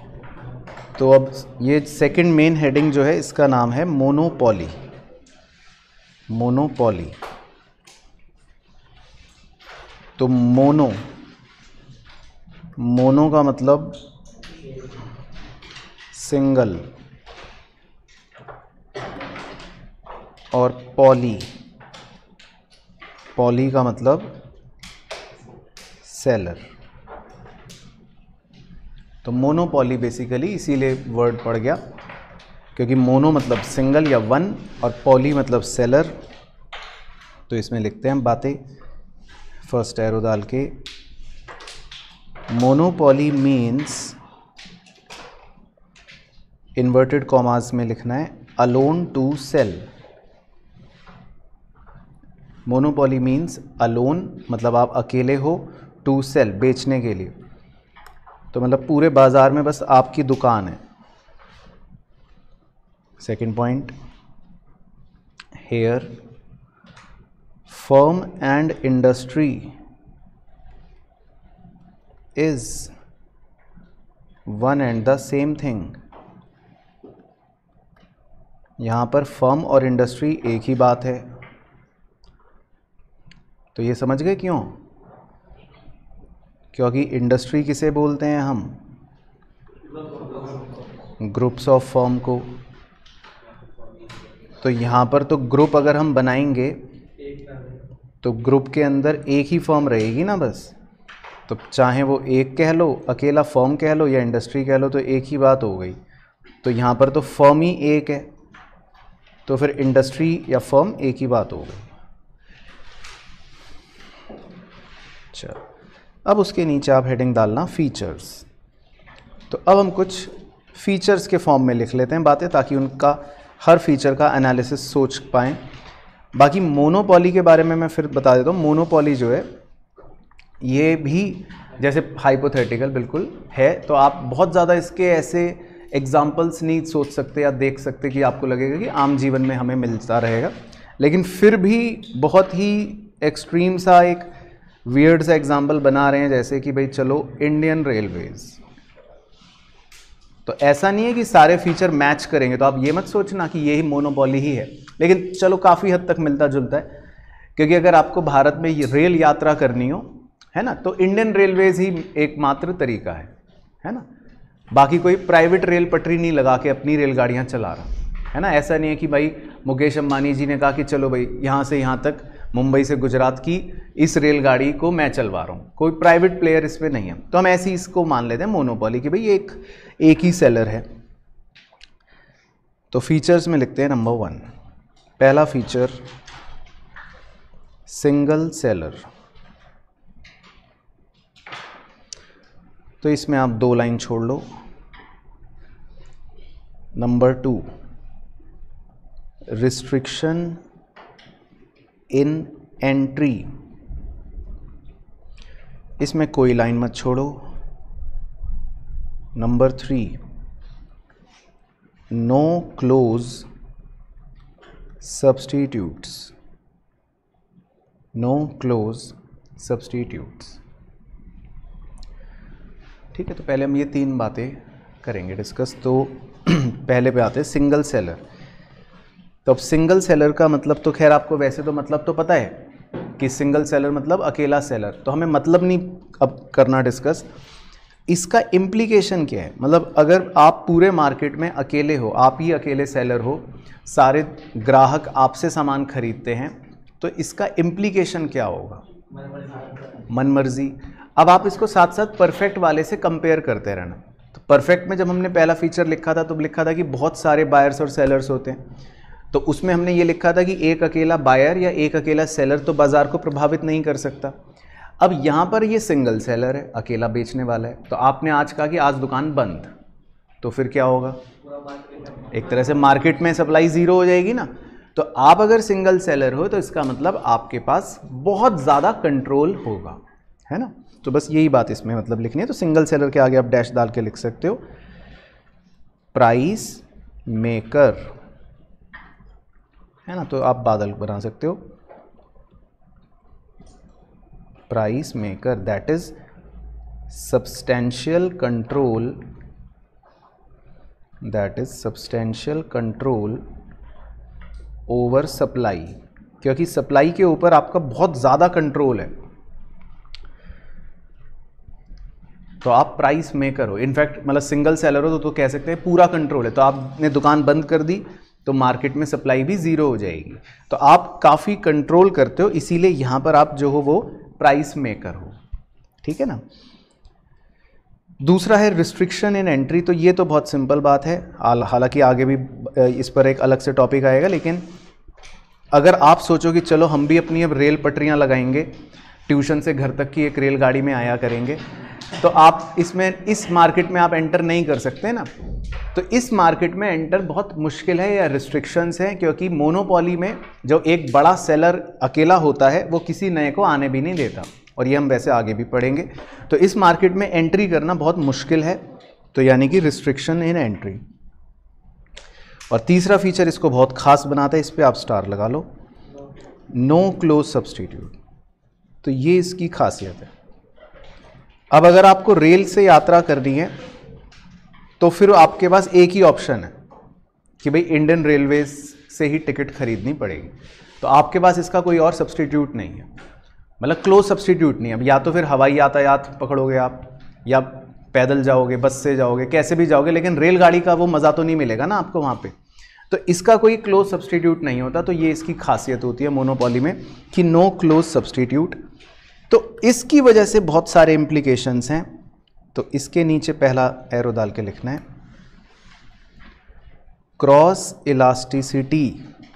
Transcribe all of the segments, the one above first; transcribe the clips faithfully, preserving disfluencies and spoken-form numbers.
तो अब ये सेकंड मेन हेडिंग जो है इसका नाम है मोनोपोली। मोनोपोली तो मोनो, मोनो का मतलब सिंगल और पॉली, पॉली का मतलब सेलर। तो मोनोपोली बेसिकली इसीलिए वर्ड पड़ गया क्योंकि मोनो मतलब सिंगल या वन और पॉली मतलब सेलर। तो इसमें लिखते हैं हम बातें फर्स्ट एरो डाल के। मोनोपोली मीन्स, इन्वर्टेड कॉमास में लिखना है, alone to sell. Monopoly means alone मतलब आप अकेले हो, टू सेल बेचने के लिए, तो मतलब पूरे बाजार में बस आपकी दुकान है। Second point, here firm and industry is one and the same thing. यहां पर फर्म और इंडस्ट्री एक ही बात है। तो ये समझ गए क्यों? क्योंकि इंडस्ट्री किसे बोलते हैं हम? ग्रुप्स ऑफ फर्म को। तो यहाँ पर तो ग्रुप अगर हम बनाएंगे तो ग्रुप के अंदर एक ही फर्म रहेगी ना बस। तो चाहे वो एक कह लो, अकेला फर्म कह लो या इंडस्ट्री कह लो, तो एक ही बात हो गई। तो यहाँ पर तो फर्म ही एक है, तो फिर इंडस्ट्री या फर्म एक ही बात हो गई। चलो, अब उसके नीचे आप हेडिंग डालना फीचर्स। तो अब हम कुछ फीचर्स के फॉर्म में लिख लेते हैं बातें, ताकि उनका हर फीचर का एनालिसिस सोच पाएँ। बाकी मोनोपोली के बारे में मैं फिर बता देता हूँ। मोनोपोली जो है ये भी जैसे हाइपोथेटिकल बिल्कुल है, तो आप बहुत ज़्यादा इसके ऐसे एग्जाम्पल्स नहीं सोच सकते या देख सकते कि आपको लगेगा कि आम जीवन में हमें मिलता रहेगा। लेकिन फिर भी बहुत ही एक्सट्रीम सा एक वियर्ड सा एग्जाम्पल बना रहे हैं, जैसे कि भाई चलो इंडियन रेलवेज। तो ऐसा नहीं है कि सारे फीचर मैच करेंगे, तो आप ये मत सोचना कि यही मोनोपोली ही है, लेकिन चलो काफ़ी हद तक मिलता जुलता है। क्योंकि अगर आपको भारत में ये रेल यात्रा करनी हो, है ना, तो इंडियन रेलवेज ही एकमात्र तरीका है, है ना। बाकी कोई प्राइवेट रेल पटरी नहीं लगा के अपनी रेलगाड़ियाँ चला रहा, है ना। ऐसा नहीं है कि भाई मुकेश अंबानी जी ने कहा कि चलो भाई यहाँ से यहाँ तक, मुंबई से गुजरात की इस रेलगाड़ी को मैं चलवा रहा हूँ, कोई प्राइवेट प्लेयर इसमें नहीं है। तो हम ऐसे ही इसको मान लेते हैं मोनोपोली कि भाई एक एक ही सेलर है। तो फीचर्स में लिखते हैं नंबर वन, पहला फीचर सिंगल सेलर। तो इसमें आप दो लाइन छोड़ लो। Number two, restriction in entry. इसमें कोई लाइन मत छोड़ो। Number three, no close substitutes. No close substitutes. ठीक है, तो पहले हम ये तीन बातें करेंगे डिस्कस। तो पहले पे आते हैं सिंगल सेलर। तो अब सिंगल सेलर का मतलब तो खैर आपको वैसे तो मतलब तो पता है कि सिंगल सेलर मतलब अकेला सेलर, तो हमें मतलब नहीं अब करना डिस्कस। इसका इम्प्लीकेशन क्या है? मतलब अगर आप पूरे मार्केट में अकेले हो, आप ही अकेले सेलर हो, सारे ग्राहक आपसे सामान खरीदते हैं, तो इसका इम्प्लीकेशन क्या होगा? मनमर्जी। अब आप इसको साथ साथ परफेक्ट वाले से कंपेयर करते रहना। तो परफेक्ट में जब हमने पहला फीचर लिखा था तो लिखा था कि बहुत सारे बायर्स और सेलर्स होते हैं, तो उसमें हमने ये लिखा था कि एक अकेला बायर या एक अकेला सेलर तो बाजार को प्रभावित नहीं कर सकता। अब यहाँ पर ये सिंगल सेलर है, अकेला बेचने वाला है। तो आपने आज कहा कि आज दुकान बंद, तो फिर क्या होगा? एक तरह से मार्केट में सप्लाई ज़ीरो हो जाएगी ना। तो आप अगर सिंगल सेलर हो तो इसका मतलब आपके पास बहुत ज़्यादा कंट्रोल होगा, है ना। तो बस यही बात इसमें मतलब लिखनी है। तो सिंगल सेलर के आगे आप डैश डाल के लिख सकते हो प्राइस मेकर, है ना। तो आप बादल बना सकते हो price maker, that is substantial control that is substantial control over supply, क्योंकि सप्लाई के ऊपर आपका बहुत ज़्यादा कंट्रोल है, तो आप प्राइस मेकर हो। इनफैक्ट मतलब सिंगल सेलर हो तो, तो कह सकते हैं पूरा कंट्रोल है। तो आपने दुकान बंद कर दी तो मार्केट में सप्लाई भी ज़ीरो हो जाएगी, तो आप काफ़ी कंट्रोल करते हो, इसीलिए यहाँ पर आप जो हो वो प्राइस मेकर हो, ठीक है ना। दूसरा है रिस्ट्रिक्शन इन एंट्री, तो ये तो बहुत सिंपल बात है, हालांकि आगे भी इस पर एक अलग से टॉपिक आएगा, लेकिन अगर आप सोचो कि चलो हम भी अपनी अब रेल पटरियाँ लगाएंगे, ट्यूशन से घर तक की एक रेलगाड़ी में आया करेंगे, तो आप इसमें इस मार्केट में आप एंटर नहीं कर सकते ना। तो इस मार्केट में एंटर बहुत मुश्किल है या रिस्ट्रिक्शंस हैं, क्योंकि मोनोपोली में जो एक बड़ा सेलर अकेला होता है वो किसी नए को आने भी नहीं देता, और ये हम वैसे आगे भी पढ़ेंगे। तो इस मार्केट में एंट्री करना बहुत मुश्किल है, तो यानी कि रिस्ट्रिक्शन इन एंट्री। और तीसरा फीचर इसको बहुत खास बनाता है, इस पर आप स्टार लगा लो, नो क्लोज सब्सटीट्यूट। तो ये इसकी खासियत है। अब अगर आपको रेल से यात्रा करनी है तो फिर आपके पास एक ही ऑप्शन है कि भाई इंडियन रेलवेज से ही टिकट खरीदनी पड़ेगी, तो आपके पास इसका कोई और सब्सटीट्यूट नहीं है, मतलब क्लोज सब्सटीट्यूट नहीं है। अब या तो फिर हवाई यातायात पकड़ोगे आप, या पैदल जाओगे, बस से जाओगे, कैसे भी जाओगे, लेकिन रेलगाड़ी का वो मज़ा तो नहीं मिलेगा ना आपको वहाँ पे। तो इसका कोई क्लोज सब्सटीट्यूट नहीं होता, तो ये इसकी खासियत होती है मोनोपोली में कि नो क्लोज सब्सटीट्यूट। तो इसकी वजह से बहुत सारे इम्प्लीकेशंस हैं, तो इसके नीचे पहला एरो डाल के लिखना है, क्रॉस इलास्टिसिटी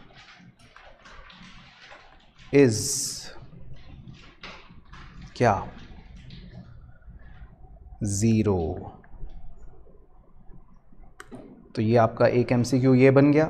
इज क्या, जीरो। तो ये आपका एक एमसीक्यू ये बन गया।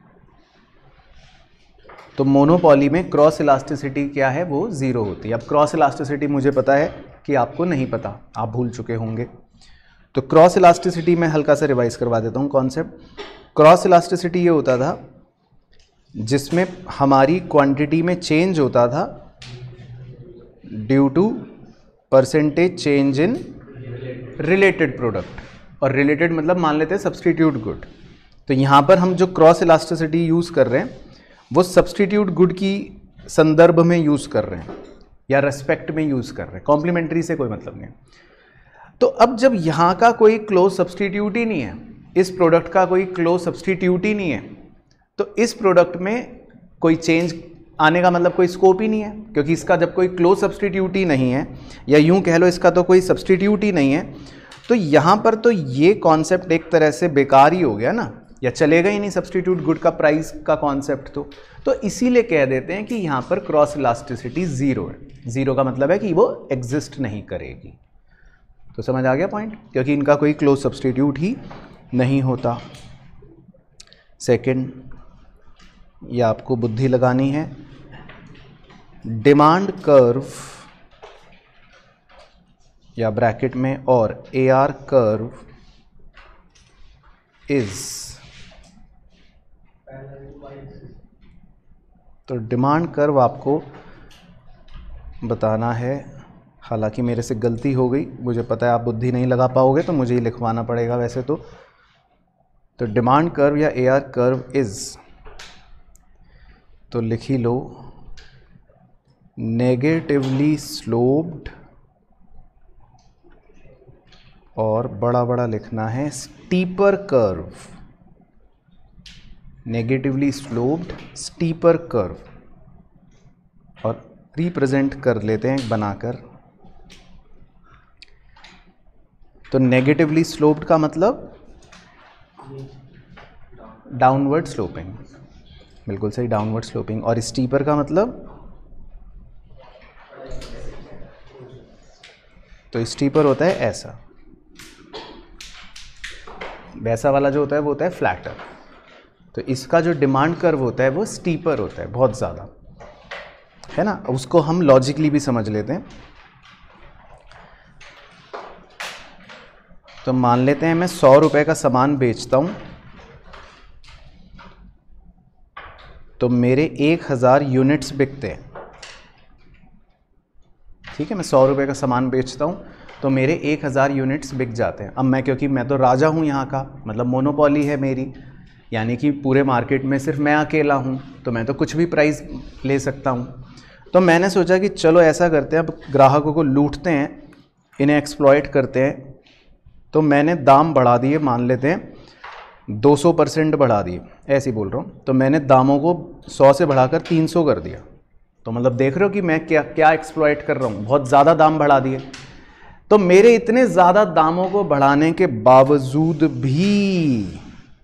तो मोनोपोली में क्रॉस इलास्टिसिटी क्या है, वो ज़ीरो होती है। अब क्रॉस इलास्टिसिटी मुझे पता है कि आपको नहीं पता, आप भूल चुके होंगे। तो क्रॉस इलास्टिसिटी में हल्का सा रिवाइज करवा देता हूँ कॉन्सेप्ट। क्रॉस इलास्टिसिटी ये होता था जिसमें हमारी क्वांटिटी में चेंज होता था due to percentage change in related product, और रिलेटेड मतलब मान लेते हैं सब्सटीट्यूट गुड। तो यहाँ पर हम जो क्रॉस इलास्टिसिटी यूज़ कर रहे हैं वो सब्सटीट्यूट गुड की संदर्भ में यूज़ कर रहे हैं या रेस्पेक्ट में यूज़ कर रहे हैं, कॉम्प्लीमेंट्री से कोई मतलब नहीं। तो अब जब यहाँ का कोई क्लोज सब्सटीट्यूट ही नहीं है, इस प्रोडक्ट का कोई क्लोज सब्सटीट्यूट ही नहीं है, तो इस प्रोडक्ट में कोई चेंज आने का मतलब कोई स्कोप ही नहीं है, क्योंकि इसका जब कोई क्लोज सब्सटीट्यूट ही नहीं है, या यूँ कह लो इसका तो कोई सब्सटीट्यूट ही नहीं है, तो यहाँ पर तो ये कॉन्सेप्ट एक तरह से बेकार ही हो गया ना, या चलेगा ही नहीं सब्सटीट्यूट गुड का प्राइस का कॉन्सेप्ट। तो तो इसीलिए कह देते हैं कि यहाँ पर क्रॉस इलास्टिसिटी ज़ीरो है। ज़ीरो का मतलब है कि वो एग्जिस्ट नहीं करेगी। तो समझ आ गया पॉइंट, क्योंकि इनका कोई क्लोज सब्सटीट्यूट ही नहीं होता। सेकंड, ये आपको बुद्धि लगानी है, डिमांड कर्व या ब्रैकेट में और ए आर कर्व इज, तो डिमांड कर्व आपको बताना है। हालांकि मेरे से गलती हो गई, मुझे पता है आप बुद्धि नहीं लगा पाओगे, तो मुझे ही लिखवाना पड़ेगा वैसे तो। तो डिमांड कर्व या ए आर कर्व इज, तो लिख ही लो, नेगेटिवली स्लोप्ड, और बड़ा बड़ा लिखना है steeper curve, negatively sloped steeper curve, और रिप्रेजेंट कर लेते हैं बनाकर। तो नेगेटिवली स्लोप्ड का मतलब डाउनवर्ड स्लोपिंग, बिल्कुल सही, डाउनवर्ड स्लोपिंग। और स्टीपर का मतलब, तो स्टीपर होता है ऐसा, वैसा वाला जो होता है वो होता है फ्लैटर। तो इसका जो डिमांड कर्व होता है वो स्टीपर होता है, बहुत ज़्यादा, है ना। उसको हम लॉजिकली भी समझ लेते हैं। तो मान लेते हैं मैं सौ रुपए का सामान बेचता हूं, तो मेरे एक हज़ार यूनिट्स बिकते हैं, ठीक है। मैं सौ रुपए का सामान बेचता हूं तो मेरे एक हज़ार यूनिट्स बिक जाते हैं। अब मैं, क्योंकि मैं तो राजा हूँ यहाँ का, मतलब मोनोपोली है मेरी, यानी कि पूरे मार्केट में सिर्फ मैं अकेला हूँ, तो मैं तो कुछ भी प्राइस ले सकता हूँ। तो मैंने सोचा कि चलो ऐसा करते हैं, अब ग्राहकों को लूटते हैं, इन्हें एक्सप्लॉइट करते हैं। तो मैंने दाम बढ़ा दिए, मान लेते हैं दो सौ परसेंट बढ़ा दिए, ऐसे ही बोल रहा हूँ। तो मैंने दामों को सौ से बढ़ाकर तीन सौ कर दिया। तो मतलब देख रहे हो कि मैं क्या क्या एक्सप्लॉइट कर रहा हूँ, बहुत ज़्यादा दाम बढ़ा दिए। तो मेरे इतने ज़्यादा दामों को बढ़ाने के बावजूद भी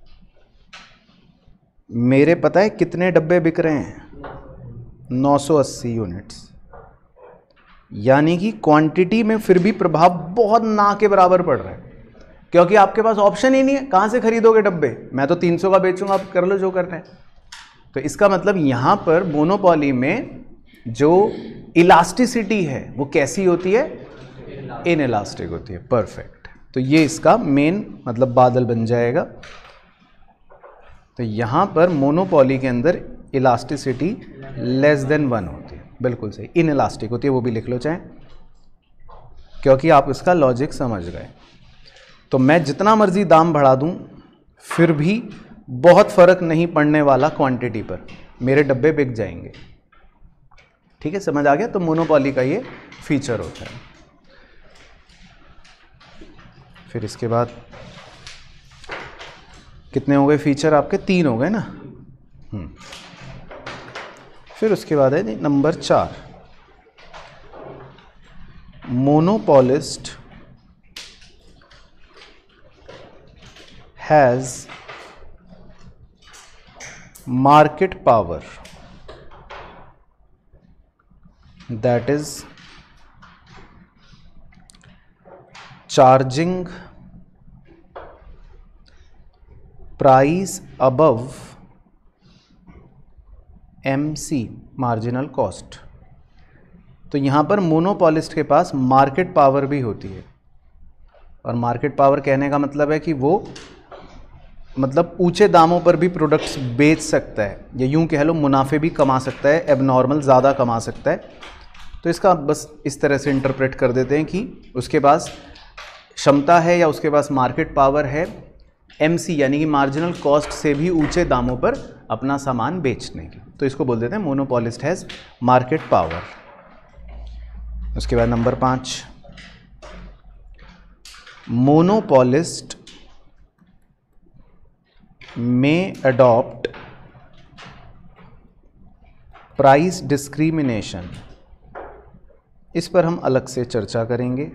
मेरे पता है कितने डब्बे बिक रहे हैं? नौ सौ अस्सी यूनिट्स। यानी कि क्वांटिटी में फिर भी प्रभाव बहुत ना के बराबर पड़ रहा है, क्योंकि आपके पास ऑप्शन ही नहीं है, कहाँ से खरीदोगे डब्बे? मैं तो तीन सौ का बेचूंगा, आप कर लो जो करना है। तो इसका मतलब यहाँ पर मोनोपोली में जो इलास्टिसिटी है वो कैसी होती है? इनइलास्टिक होती है। परफेक्ट। तो ये इसका मेन मतलब बादल बन जाएगा। तो यहाँ पर मोनोपोली के अंदर इलास्टिसिटी लेस देन वन होती है, बिल्कुल सही। इनइलास्टिक होती है, वो भी लिख लो चाहे, क्योंकि आप इसका लॉजिक समझ गए। तो मैं जितना मर्जी दाम बढ़ा दूं फिर भी बहुत फर्क नहीं पड़ने वाला क्वांटिटी पर, मेरे डब्बे बिक जाएंगे। ठीक है, समझ आ गया? तो मोनोपोली का ये फीचर होता है। फिर इसके बाद कितने हो गए फीचर आपके? तीन हो गए ना। हम्म फिर उसके बाद है नंबर चार, monopolist has market power that is charging price above M C marginal cost. तो यहाँ पर मोनोपोलिस्ट के पास मार्केट पावर भी होती है, और मार्केट पावर कहने का मतलब है कि वो मतलब ऊंचे दामों पर भी प्रोडक्ट्स बेच सकता है, या यूं कह लो मुनाफे भी कमा सकता है, एबनॉर्मल ज़्यादा कमा सकता है। तो इसका बस इस तरह से इंटरप्रेट कर देते हैं कि उसके पास क्षमता है या उसके पास मार्केट पावर है एमसी यानी कि मार्जिनल कॉस्ट से भी ऊंचे दामों पर अपना सामान बेचने की। तो इसको बोल देते हैं मोनोपोलिस्ट हैज़ मार्केट पावर। उसके बाद नंबर पाँच, मोनोपोलिस्ट में अडॉप्ट प्राइस डिस्क्रिमिनेशन। इस पर हम अलग से चर्चा करेंगे,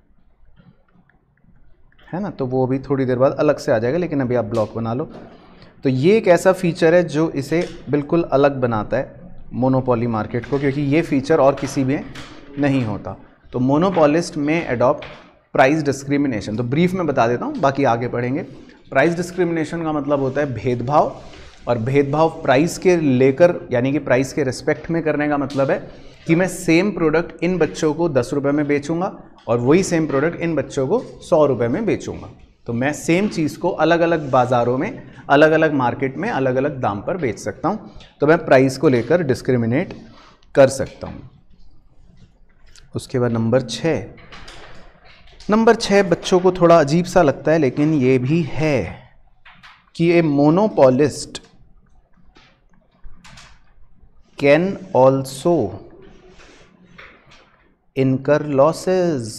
है ना, तो वो भी थोड़ी देर बाद अलग से आ जाएगा, लेकिन अभी आप ब्लॉक बना लो। तो ये एक ऐसा फीचर है जो इसे बिल्कुल अलग बनाता है मोनोपोली मार्केट को, क्योंकि ये फीचर और किसी में नहीं होता। तो मोनोपोलिस्ट में अडॉप्ट प्राइस डिस्क्रिमिनेशन, तो ब्रीफ में बता देता हूँ, बाकी आगे पढ़ेंगे। प्राइस डिस्क्रिमिनेशन का मतलब होता है भेदभाव, और भेदभाव प्राइस के लेकर यानी कि प्राइस के रिस्पेक्ट में करने का मतलब है कि मैं सेम प्रोडक्ट इन बच्चों को दस रुपये में बेचूंगा और वही सेम प्रोडक्ट इन बच्चों को सौ रुपये में बेचूंगा। तो मैं सेम चीज़ को अलग अलग बाज़ारों में, अलग अलग मार्केट में अलग अलग दाम पर बेच सकता हूँ। तो मैं प्राइस को लेकर डिस्क्रिमिनेट कर सकता हूँ। उसके बाद नंबर छः, नंबर छः बच्चों को थोड़ा अजीब सा लगता है, लेकिन ये भी है कि a monopolist can also incur losses.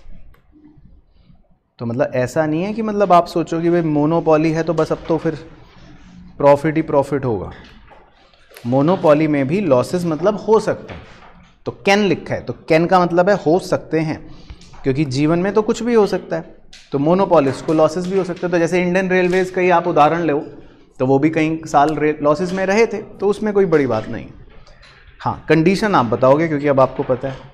तो मतलब ऐसा नहीं है कि मतलब आप सोचो कि भाई मोनोपोली है तो बस अब तो फिर प्रॉफिट ही प्रॉफिट होगा। मोनोपोली में भी लॉसेस मतलब हो सकते हैं। तो कैन लिखा है, तो कैन का मतलब है हो सकते हैं, क्योंकि जीवन में तो कुछ भी हो सकता है। तो मोनोपोलिस्ट को लॉसेस भी हो सकते हैं। तो जैसे इंडियन रेलवेज का ही आप उदाहरण लो, तो वो भी कई साल लॉसेस में रहे थे, तो उसमें कोई बड़ी बात नहीं। हाँ, कंडीशन आप बताओगे क्योंकि अब आपको पता है।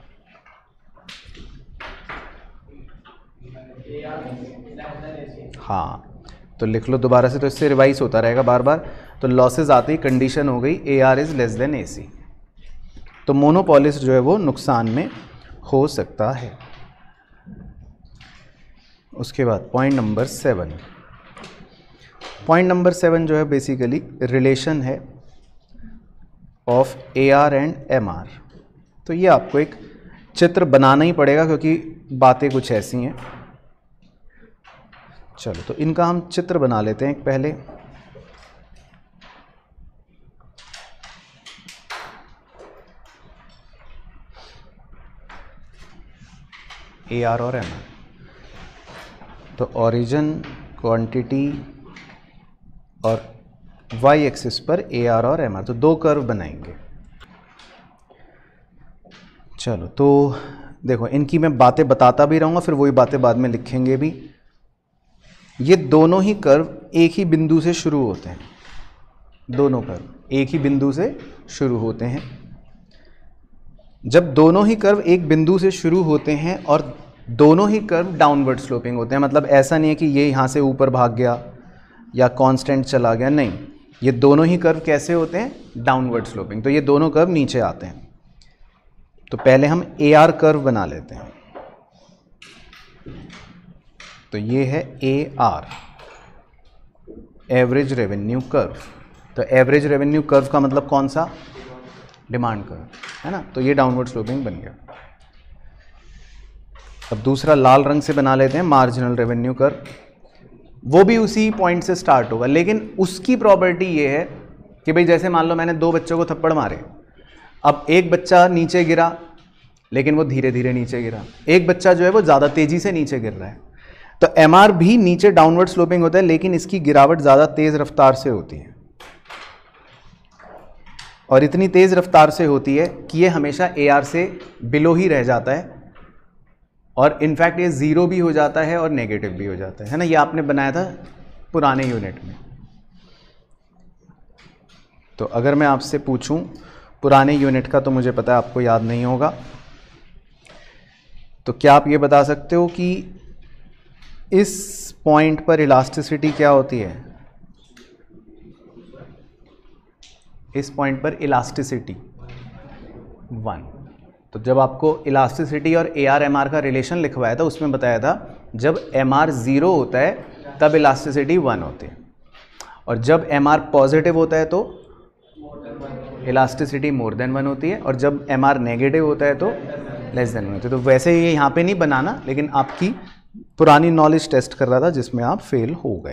हाँ, तो लिख लो दोबारा से, तो इससे रिवाइज होता रहेगा बार बार। तो लॉसेस आते ही कंडीशन हो गई A R is less than A C. तो मोनोपोलिस्ट जो है वो नुकसान में हो सकता है। उसके बाद point number seven, point number seven जो है बेसिकली रिलेशन है of A R and M R. तो ये आपको एक चित्र बनाना ही पड़ेगा क्योंकि बातें कुछ ऐसी हैं। चलो तो इनका हम चित्र बना लेते हैं एक पहले। ए आर और एम आर, तो ओरिजिन, क्वांटिटी और वाई एक्सिस पर ए आर और एम आर, तो दो कर्व बनाएंगे। चलो तो देखो, इनकी मैं बातें बताता भी रहूँगा, फिर वही बातें बाद में लिखेंगे भी। ये दोनों ही कर्व एक ही बिंदु से शुरू होते हैं, दोनों कर्व एक ही बिंदु से शुरू होते हैं। जब दोनों ही कर्व एक बिंदु से शुरू होते हैं और दोनों ही कर्व डाउनवर्ड स्लोपिंग होते हैं, मतलब ऐसा नहीं है कि ये यहाँ से ऊपर भाग गया या कांस्टेंट चला गया, नहीं, ये दोनों ही कर्व कैसे होते हैं, डाउनवर्ड स्लोपिंग। तो ये दोनों कर्व नीचे आते हैं। तो पहले हम ए आर कर्व बना लेते हैं। तो ये है A R, average revenue curve. तो एवरेज रेवेन्यू कर्व का मतलब कौन सा, डिमांड कर्व, है ना। तो ये डाउनवर्ड स्लोपिंग बन गया। अब दूसरा लाल रंग से बना लेते हैं मार्जिनल रेवेन्यू कर्व। वो भी उसी पॉइंट से स्टार्ट होगा, लेकिन उसकी प्रॉपर्टी ये है कि भाई जैसे मान लो मैंने दो बच्चों को थप्पड़ मारे, अब एक बच्चा नीचे गिरा लेकिन वो धीरे धीरे नीचे गिरा, एक बच्चा जो है वो ज़्यादा तेज़ी से नीचे गिर रहा है। तो एम आर भी नीचे डाउनवर्ड स्लोपिंग होता है, लेकिन इसकी गिरावट ज़्यादा तेज़ रफ्तार से होती है, और इतनी तेज़ रफ्तार से होती है कि ये हमेशा ए आर से बिलो ही रह जाता है, और इनफैक्ट ये ज़ीरो भी हो जाता है और नेगेटिव भी हो जाता है, है ना। ये आपने बनाया था पुराने यूनिट में। तो अगर मैं आपसे पूछूं पुराने यूनिट का, तो मुझे पता है आपको याद नहीं होगा, तो क्या आप ये बता सकते हो कि इस पॉइंट पर इलास्टिसिटी क्या होती है, इस पॉइंट पर इलास्टिसिटी वन। तो जब आपको इलास्टिसिटी और ए आर एम आर का रिलेशन लिखवाया था, उसमें बताया था जब एम आर ज़ीरो होता है तब इलास्टिसिटी वन होती है, और जब एम आर पॉजिटिव होता है तो इलास्टिसिटी मोर देन वन होती है, और जब एम आर नेगेटिव होता है तो लेस देन वन होती है। तो वैसे ये यहाँ पे नहीं बनाना, लेकिन आपकी पुरानी नॉलेज टेस्ट कर रहा था जिसमें आप फेल हो गए,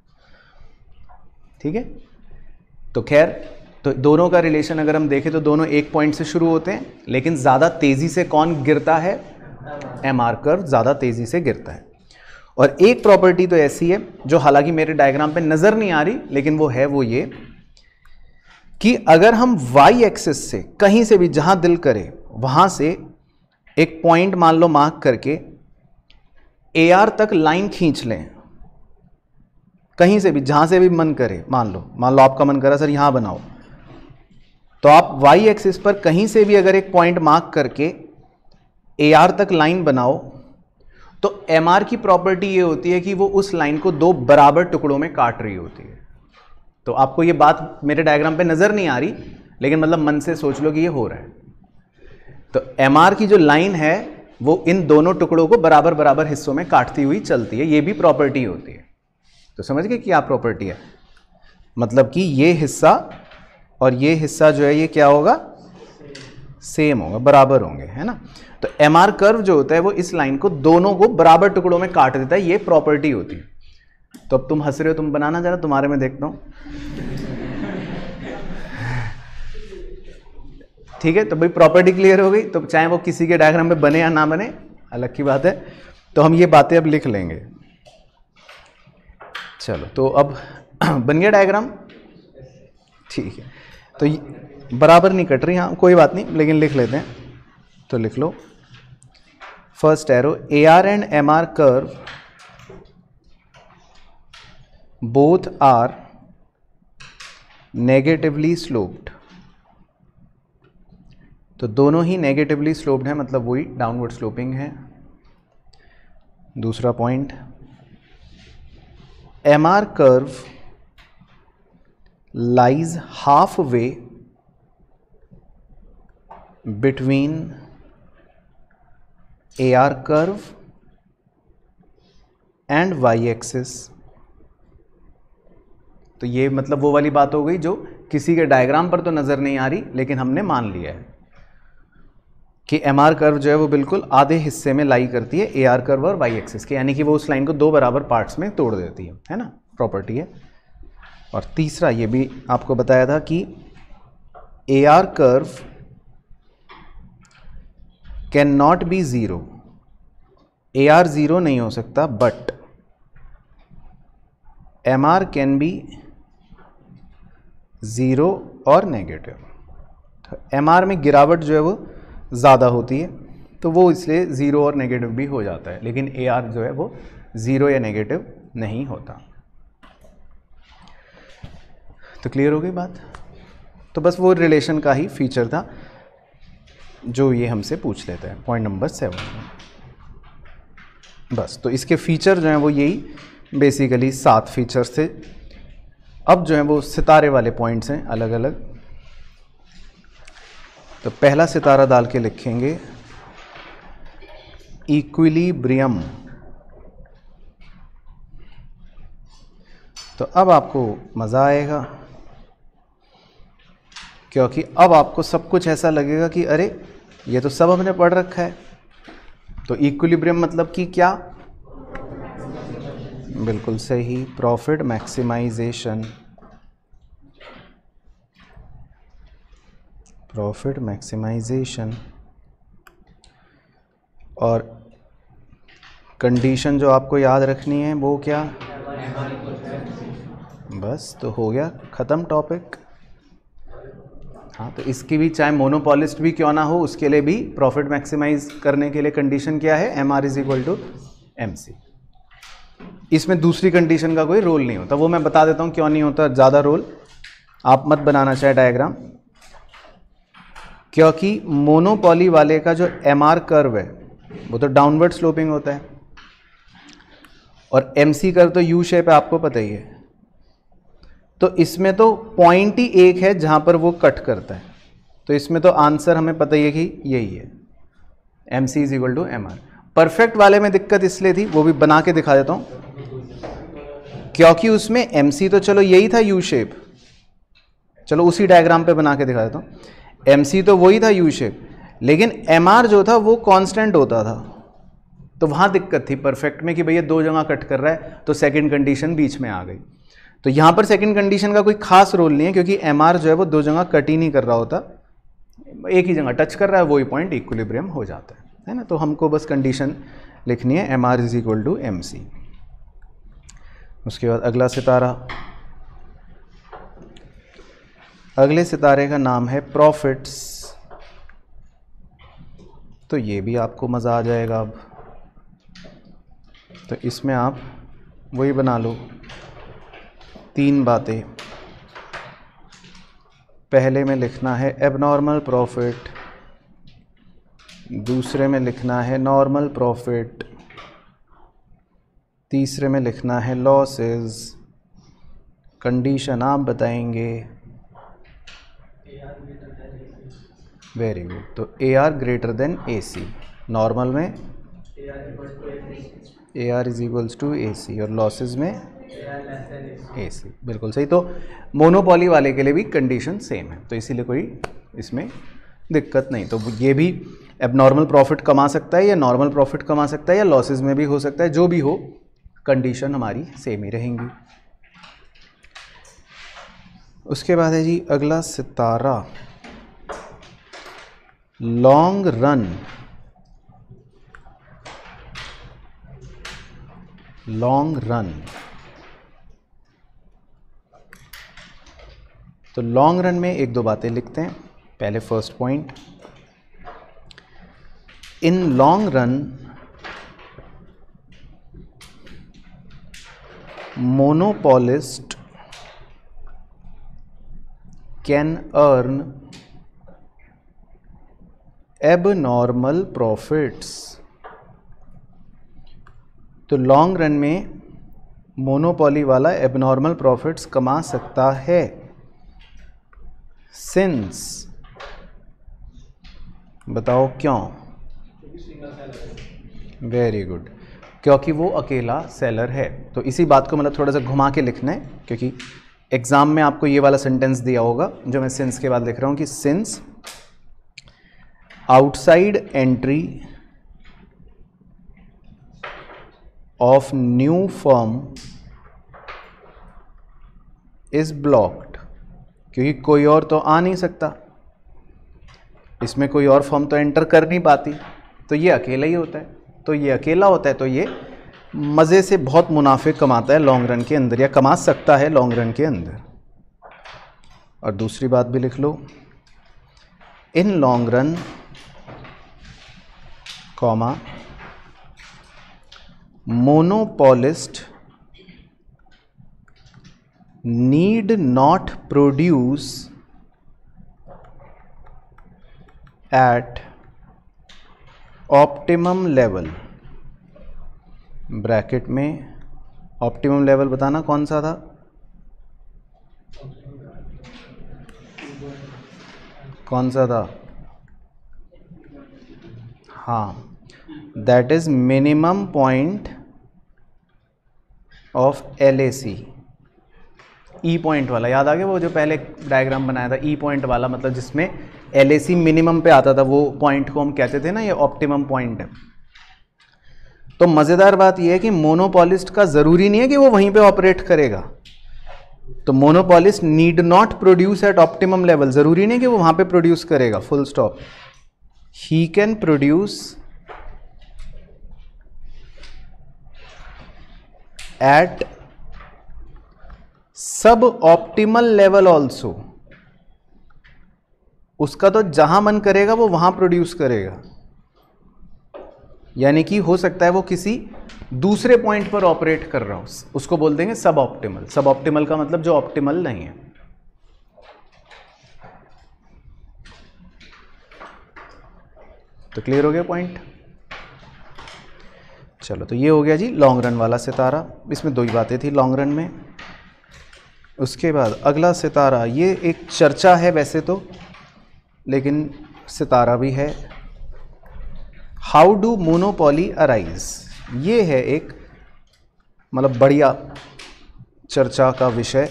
ठीक है। तो खैर, तो दोनों का रिलेशन अगर हम देखें तो दोनों एक पॉइंट से शुरू होते हैं, लेकिन ज़्यादा तेज़ी से कौन गिरता है, एम आर कर्व ज़्यादा तेज़ी से गिरता है। और एक प्रॉपर्टी तो ऐसी है जो हालांकि मेरे डायग्राम पे नज़र नहीं आ रही, लेकिन वो है वो ये कि अगर हम वाई एक्सिस से कहीं से भी जहाँ दिल करे वहाँ से एक पॉइंट मान लो मार्क करके ए आर तक लाइन खींच लें, कहीं से भी जहाँ से भी मन करे, मान लो मान लो आपका मन करा सर यहाँ बनाओ, तो आप वाई एक्सिस पर कहीं से भी अगर एक पॉइंट मार्क करके ए आर तक लाइन बनाओ, तो एम आर की प्रॉपर्टी ये होती है कि वो उस लाइन को दो बराबर टुकड़ों में काट रही होती है। तो आपको ये बात मेरे डायग्राम पे नज़र नहीं आ रही, लेकिन मतलब मन से सोच लो कि ये हो रहा है। तो एम आर की जो लाइन है वो इन दोनों टुकड़ों को बराबर बराबर हिस्सों में काटती हुई चलती है, ये भी प्रॉपर्टी होती है। तो समझ गए क्या प्रॉपर्टी है, मतलब कि ये हिस्सा और ये हिस्सा जो है ये क्या होगा, सेम होगा, बराबर होंगे, है ना। तो एम आर कर्व जो होता है वो इस लाइन को दोनों को बराबर टुकड़ों में काट देता है, ये प्रॉपर्टी होती है। तो अब तुम हंस रहे हो, तुम बनाना जरा, तुम्हारे में देखता हूं, ठीक है। तो भाई प्रॉपर्टी क्लियर हो गई, तो चाहे वो किसी के डायग्राम में बने या ना बने अलग की बात है। तो हम ये बातें अब लिख लेंगे। चलो तो अब बन गया डायग्राम, ठीक है। तो बराबर नहीं कट रही, हाँ कोई बात नहीं, लेकिन लिख लेते हैं। तो लिख लो, first arrow, A R and M R curve both are negatively sloped. तो दोनों ही नेगेटिवली स्लोप्ड है, मतलब वही डाउनवर्ड स्लोपिंग है। दूसरा point, M R curve lies half way between A R curve and Y axis. तो ये मतलब वो वाली बात हो गई जो किसी के डायग्राम पर तो नजर नहीं आ रही, लेकिन हमने मान लिया है। कि एम आर कर्व जो है वो बिल्कुल आधे हिस्से में लाई करती है ए आर कर्व और वाई एक्सिस के, यानी कि वो उस लाइन को दो बराबर पार्ट्स में तोड़ देती है, है ना, प्रॉपर्टी है। और तीसरा ये भी आपको बताया था कि A R curve can not be zero, A R zero नहीं हो सकता, but M R can be zero और नेगेटिव। तो एम आर में गिरावट जो है वो ज़्यादा होती है, तो वो इसलिए ज़ीरो और नेगेटिव भी हो जाता है, लेकिन ए आर जो है वो ज़ीरो या नेगेटिव नहीं होता। तो क्लियर हो गई बात। तो बस वो रिलेशन का ही फीचर था जो ये हमसे पूछ लेते हैं पॉइंट नंबर सेवन में। बस, तो इसके फीचर जो हैं वो यही बेसिकली सात फीचर्स थे। अब जो है वो सितारे वाले पॉइंट्स हैं अलग अलग। तो पहला सितारा डाल के लिखेंगे इक्विलिब्रियम। तो अब आपको मज़ा आएगा, क्योंकि अब आपको सब कुछ ऐसा लगेगा कि अरे ये तो सब हमने पढ़ रखा है। तो इक्विलिब्रियम मतलब कि क्या, बिल्कुल सही, प्रॉफिट मैक्सिमाइजेशन, प्रॉफिट मैक्सिमाइजेशन। और कंडीशन जो आपको याद रखनी है वो क्या, बस तो हो गया ख़त्म टॉपिक। हाँ, तो इसकी भी चाहे मोनोपॉलिस्ट भी क्यों ना हो, उसके लिए भी प्रॉफिट मैक्सिमाइज करने के लिए कंडीशन क्या है, M R is equal to M C. इसमें दूसरी कंडीशन का कोई रोल नहीं होता, वो मैं बता देता हूँ क्यों नहीं होता ज़्यादा रोल, आप मत बनाना चाहे डायग्राम, क्योंकि मोनोपॉली वाले का जो एम आर कर्व है वो तो डाउनवर्ड स्लोपिंग होता है, और एम सी कर्व तो यू शेप है, आपको पता ही है। तो इसमें तो पॉइंट ही एक है जहां पर वो कट करता है, तो इसमें तो आंसर हमें पता ही है कि यही है, M C is equal to M R. Perfect वाले में दिक्कत इसलिए थी, वो भी बना के दिखा देता हूं, क्योंकि उसमें एम सी तो चलो यही था यू शेप, चलो उसी डायग्राम पे बना के दिखा देता हूं। एम सी तो वही था यू शेप, लेकिन एम आर जो था वो कांस्टेंट होता था, तो वहां दिक्कत थी परफेक्ट में कि भैया दो जगह कट कर रहा है, तो सेकंड कंडीशन बीच में आ गई। तो यहां पर सेकंड कंडीशन का कोई खास रोल नहीं है, क्योंकि एम आर जो है वो दो जगह कट ही नहीं कर रहा होता, एक ही जगह टच कर रहा है, वही पॉइंट इक्विलिब्रियम हो जाता है, है ना। तो हमको बस कंडीशन लिखनी है M R is equal to M C. उसके बाद अगला सितारा, अगले सितारे का नाम है प्रॉफिट्स। तो ये भी आपको मज़ा आ जाएगा। अब तो इसमें आप वही बना लो, तीन बातें। पहले में लिखना है एबनॉर्मल प्रॉफिट, दूसरे में लिखना है नॉर्मल प्रॉफिट, तीसरे में लिखना है लॉसेस। कंडीशन आप बताएंगे, वेरी गुड। तो A R greater than A C, normal में A R is equals to A C, और लॉसेस में ए सी, बिल्कुल सही। तो मोनोपॉली वाले के लिए भी कंडीशन सेम है, तो इसीलिए कोई इसमें दिक्कत नहीं। तो ये भी एबनॉर्मल प्रॉफिट कमा सकता है, या नॉर्मल प्रॉफिट कमा सकता है, या लॉसेस में भी हो सकता है, जो भी हो कंडीशन हमारी सेम ही रहेंगी। उसके बाद है जी अगला सितारा लॉन्ग रन। लॉन्ग रन, तो लॉन्ग रन में एक दो बातें लिखते हैं। पहले first point, in long run monopolist can earn abnormal profits. तो लॉन्ग रन में मोनोपॉली वाला एबनॉर्मल प्रॉफिट्स कमा सकता है, सिंस, बताओ क्यों, वेरी गुड, क्योंकि वो अकेला सेलर है। तो इसी बात को मतलब थोड़ा सा घुमा के लिखना है, क्योंकि एग्जाम में आपको ये वाला सेंटेंस दिया होगा जो मैं सिंस के बाद लिख रहा हूं कि since outside entry of new firm is blocked, क्योंकि कोई और तो आ नहीं सकता, इसमें कोई और फर्म तो एंटर कर नहीं पाती, तो ये अकेला ही होता है। तो ये अकेला होता है तो ये मज़े से बहुत मुनाफे कमाता है लॉन्ग रन के अंदर, या कमा सकता है लॉन्ग रन के अंदर। और दूसरी बात भी लिख लो, in long run comma monopolist need not produce at optimum level. Bracket में ऑप्टिमम लेवल बताना कौन सा था? कौन सा था? हाँ, that is minimum point of L A C. E point वाला याद आ गया, वो जो पहले डायग्राम बनाया था, ई पॉइंट वाला, मतलब जिसमें एल ए सी मिनिमम पे आता था, वो पॉइंट को हम कहते थे ना ये ऑप्टिमम पॉइंट है। तो मज़ेदार बात यह है कि मोनोपोलिस्ट का ज़रूरी नहीं है कि वो वहीं पे ऑपरेट करेगा। तो monopolist need not produce at optimum level, ज़रूरी नहीं कि वो वहाँ पे प्रोड्यूस करेगा, full stop. He can produce at sub optimal level also. उसका तो जहां मन करेगा वो वहां प्रोड्यूस करेगा, यानी कि हो सकता है वो किसी दूसरे पॉइंट पर ऑपरेट कर रहा हो, उसको बोल देंगे सब ऑप्टिमल। सब ऑप्टिमल का मतलब जो ऑप्टिमल नहीं है। तो क्लियर हो गया पॉइंट? चलो, तो ये हो गया जी लॉन्ग रन वाला सितारा। इसमें दो ही बातें थी लॉन्ग रन में। उसके बाद अगला सितारा, ये एक चर्चा है वैसे तो, लेकिन सितारा भी है। हाउ डू मोनोपोली अराइज, ये है एक मतलब बढ़िया चर्चा का विषय।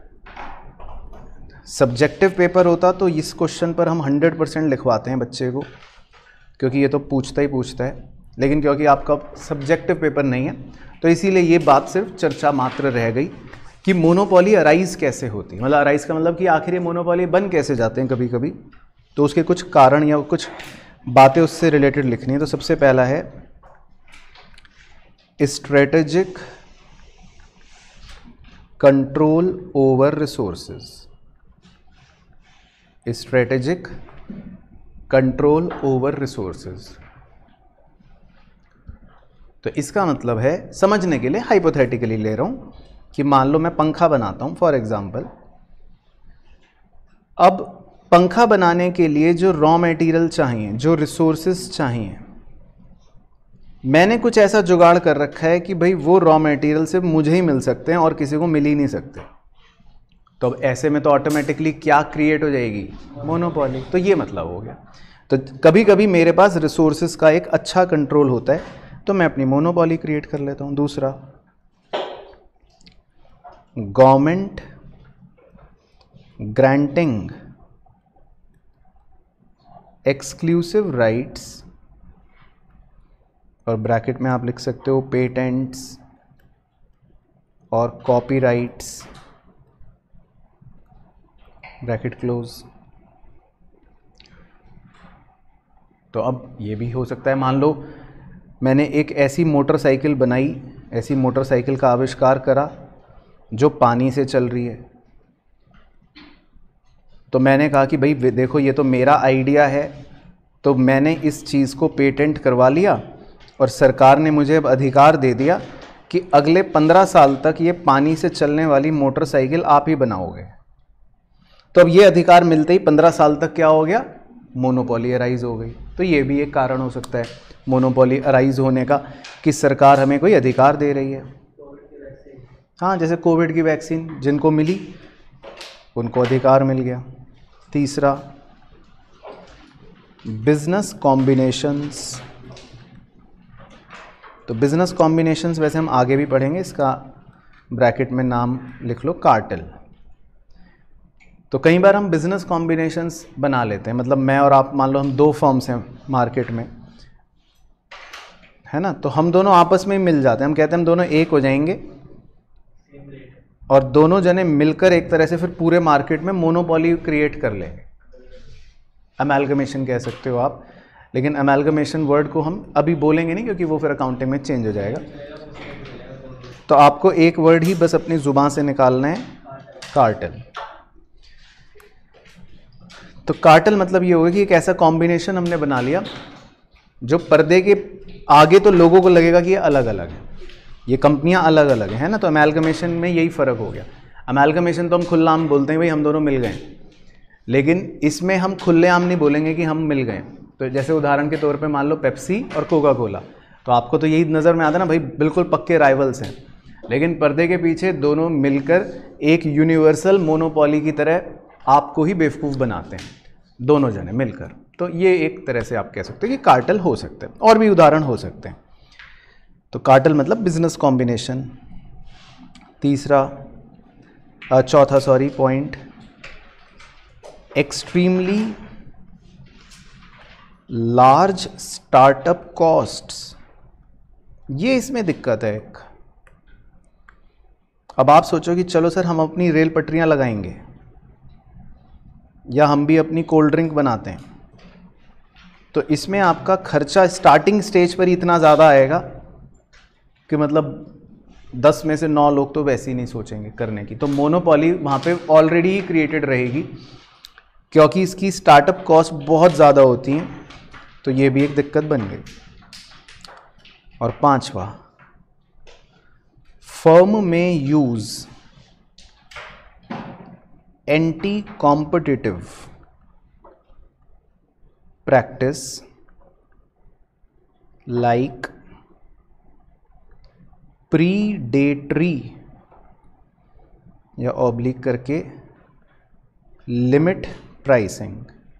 सब्जेक्टिव पेपर होता तो इस क्वेश्चन पर हम हंड्रेड परसेंट लिखवाते हैं बच्चे को, क्योंकि ये तो पूछता ही पूछता है। लेकिन क्योंकि आपका सब्जेक्टिव पेपर नहीं है तो इसीलिए ये बात सिर्फ चर्चा मात्र रह गई कि मोनोपोली अराइज कैसे होती है। मतलब अराइज का मतलब कि आखिर ये मोनोपोली बन कैसे जाते हैं कभी कभी, तो उसके कुछ कारण या कुछ बातें उससे रिलेटेड लिखनी है। तो सबसे पहला है strategic control over resources. Strategic control over resources, तो इसका मतलब है, समझने के लिए हाइपोथेटिकली ले रहा हूं कि मान लो मैं पंखा बनाता हूं फॉर एग्जांपल। अब पंखा बनाने के लिए जो रॉ मटेरियल चाहिए, जो रिसोर्सेज चाहिए, मैंने कुछ ऐसा जुगाड़ कर रखा है कि भाई वो रॉ मटेरियल सिर्फ मुझे ही मिल सकते हैं और किसी को मिल ही नहीं सकते। तो अब ऐसे में तो ऑटोमेटिकली क्या क्रिएट हो जाएगी? मोनोपोली। तो ये मतलब हो गया। तो कभी कभी मेरे पास रिसोर्सेज का एक अच्छा कंट्रोल होता है तो मैं अपनी मोनोपोली क्रिएट कर लेता हूं। दूसरा, गवर्नमेंट ग्रांटिंग एक्सक्लूसिव राइट्स, और ब्रैकेट में आप लिख सकते हो पेटेंट्स और कॉपीराइट्स, ब्रैकेट क्लोज। तो अब ये भी हो सकता है, मान लो मैंने एक ऐसी मोटरसाइकिल बनाई, ऐसी मोटरसाइकिल का आविष्कार करा जो पानी से चल रही है। तो मैंने कहा कि भाई देखो ये तो मेरा आइडिया है, तो मैंने इस चीज़ को पेटेंट करवा लिया और सरकार ने मुझे अब अधिकार दे दिया कि अगले पंद्रह साल तक ये पानी से चलने वाली मोटरसाइकिल आप ही बनाओगे। तो अब ये अधिकार मिलते ही पंद्रह साल तक क्या हो गया? मोनोपोली अराइज हो गई। तो ये भी एक कारण हो सकता है मोनोपोली अराइज होने का, कि सरकार हमें कोई अधिकार दे रही है। हाँ, जैसे कोविड की वैक्सीन जिनको मिली उनको अधिकार मिल गया। तीसरा, बिजनेस कॉम्बिनेशंस। तो बिजनेस कॉम्बिनेशंस वैसे हम आगे भी पढ़ेंगे, इसका ब्रैकेट में नाम लिख लो कार्टेल। तो कई बार हम बिजनेस कॉम्बिनेशंस बना लेते हैं, मतलब मैं और आप मान लो हम दो फर्म्स हैं मार्केट में, है ना, तो हम दोनों आपस में ही मिल जाते हैं, हम कहते हैं हम दोनों एक हो जाएंगे और दोनों जने मिलकर एक तरह से फिर पूरे मार्केट में मोनोपोली क्रिएट कर लेंगे। अमेलगमेशन कह सकते हो आप, लेकिन अमेलगमेशन वर्ड को हम अभी बोलेंगे नहीं क्योंकि वो फिर अकाउंटिंग में चेंज हो जाएगा। तो आपको एक वर्ड ही बस अपनी जुबान से निकालना है, कार्टेल। तो कार्टेल मतलब ये होगा कि एक ऐसा कॉम्बिनेशन हमने बना लिया जो पर्दे के आगे तो लोगों को लगेगा कि ये अलग अलग है, ये कंपनियां अलग अलग हैं, ना। तो अमेलगमेशन में यही फ़र्क हो गया। अमेलगमेशन तो हम खुल्लेआम बोलते हैं भाई हम दोनों मिल गए, लेकिन इसमें हम खुल्लेआम नहीं बोलेंगे कि हम मिल गए। तो जैसे उदाहरण के तौर पे मान लो पेप्सी और कोका कोला, तो आपको तो यही नज़र में आता है ना भाई, बिल्कुल पक्के राइवल्स हैं, लेकिन पर्दे के पीछे दोनों मिलकर एक यूनिवर्सल मोनोपोली की तरह आपको ही बेवकूफ़ बनाते हैं, दोनों जने मिलकर। तो ये एक तरह से आप कह सकते हैं कि कार्टेल हो सकते हैं, और भी उदाहरण हो सकते हैं। तो कार्टेल मतलब बिजनेस कॉम्बिनेशन। तीसरा चौथा sorry point, extremely large startup costs. ये इसमें दिक्कत है एक। अब आप सोचो कि चलो सर हम अपनी रेल पटरियां लगाएंगे या हम भी अपनी कोल्ड ड्रिंक बनाते हैं, तो इसमें आपका खर्चा स्टार्टिंग स्टेज पर ही इतना ज़्यादा आएगा कि मतलब दस में से नौ लोग तो वैसे ही नहीं सोचेंगे करने की। तो मोनोपोली वहाँ पे ऑलरेडी ही क्रिएटेड रहेगी क्योंकि इसकी स्टार्टअप कॉस्ट बहुत ज़्यादा होती हैं, तो ये भी एक दिक्कत बन गई। और पांचवा, फर्म में use anti competitive practice like predatory या ऑब्लिक करके लिमिट प्राइसिंग।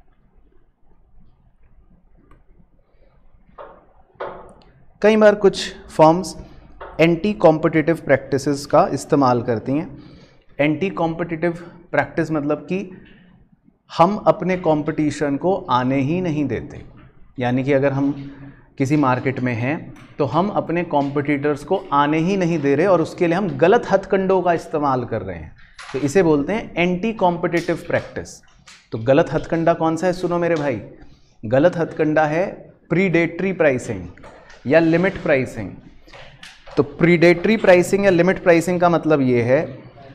कई बार कुछ फर्म्स एंटी कॉम्पिटिटिव प्रैक्टिसेस का इस्तेमाल करती हैं। एंटी कॉम्पिटिटिव प्रैक्टिस मतलब कि हम अपने कंपटीशन को आने ही नहीं देते, यानी कि अगर हम किसी मार्केट में हैं तो हम अपने कॉम्पिटिटर्स को आने ही नहीं दे रहे और उसके लिए हम गलत हथकंडों का इस्तेमाल कर रहे हैं, तो इसे बोलते हैं एंटी कॉम्पिटिटिव प्रैक्टिस। तो गलत हथकंडा कौन सा है, सुनो मेरे भाई, गलत हथकंडा है प्रीडेटरी प्राइसिंग या लिमिट प्राइसिंग। तो प्रीडेटरी प्राइसिंग या लिमिट प्राइसिंग का मतलब ये है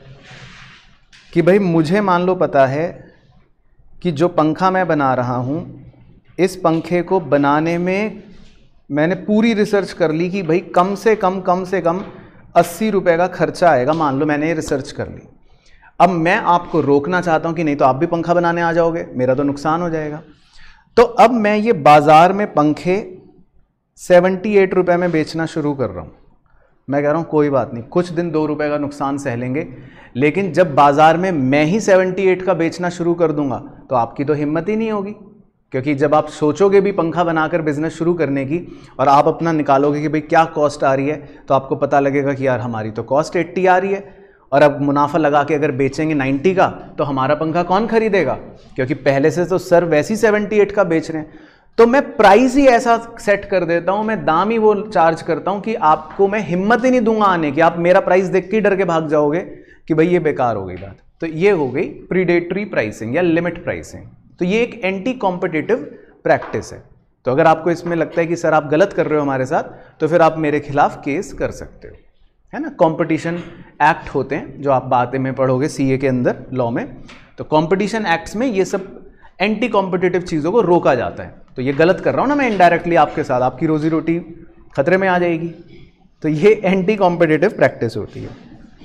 कि भाई मुझे मान लो पता है कि जो पंखा मैं बना रहा हूँ, इस पंखे को बनाने में मैंने पूरी रिसर्च कर ली कि भाई कम से कम कम से कम अस्सी रुपये का खर्चा आएगा, मान लो मैंने ये रिसर्च कर ली। अब मैं आपको रोकना चाहता हूँ कि नहीं तो आप भी पंखा बनाने आ जाओगे, मेरा तो नुकसान हो जाएगा। तो अब मैं ये बाज़ार में पंखे सेवेंटी एट रुपये में बेचना शुरू कर रहा हूँ। मैं कह रहा हूँ कोई बात नहीं, कुछ दिन दो रुपए का नुकसान सह लेंगे, लेकिन जब बाज़ार में मैं ही अठहत्तर का बेचना शुरू कर दूंगा तो आपकी तो हिम्मत ही नहीं होगी, क्योंकि जब आप सोचोगे भी पंखा बनाकर बिजनेस शुरू करने की और आप अपना निकालोगे कि भाई क्या कॉस्ट आ रही है, तो आपको पता लगेगा कि यार हमारी तो कॉस्ट अस्सी आ रही है, और अब मुनाफा लगा के अगर बेचेंगे नब्बे का तो हमारा पंखा कौन खरीदेगा, क्योंकि पहले से तो सर वैसे ही अठहत्तर का बेच रहे हैं। तो मैं प्राइस ही ऐसा सेट कर देता हूं, मैं दाम ही वो चार्ज करता हूं कि आपको मैं हिम्मत ही नहीं दूंगा आने की, आप मेरा प्राइस देख के डर के भाग जाओगे कि भाई ये बेकार हो गई बात। तो ये हो गई प्रीडेटरी प्राइसिंग या लिमिट प्राइसिंग। तो ये एक एंटी कॉम्पिटिटिव प्रैक्टिस है। तो अगर आपको इसमें लगता है कि सर आप गलत कर रहे हो हमारे साथ, तो फिर आप मेरे खिलाफ केस कर सकते हो, है ना। कंपटीशन एक्ट होते हैं जो आप बातें में पढ़ोगे सीए के अंदर लॉ में, तो कंपटीशन एक्ट्स में ये सब एंटी कॉम्पिटिटिव चीज़ों को रोका जाता है। तो ये गलत कर रहा हूँ ना मैं इनडायरेक्टली आपके साथ, आपकी रोजी रोटी खतरे में आ जाएगी, तो ये एंटी कॉम्पिटिटिव प्रैक्टिस होती है।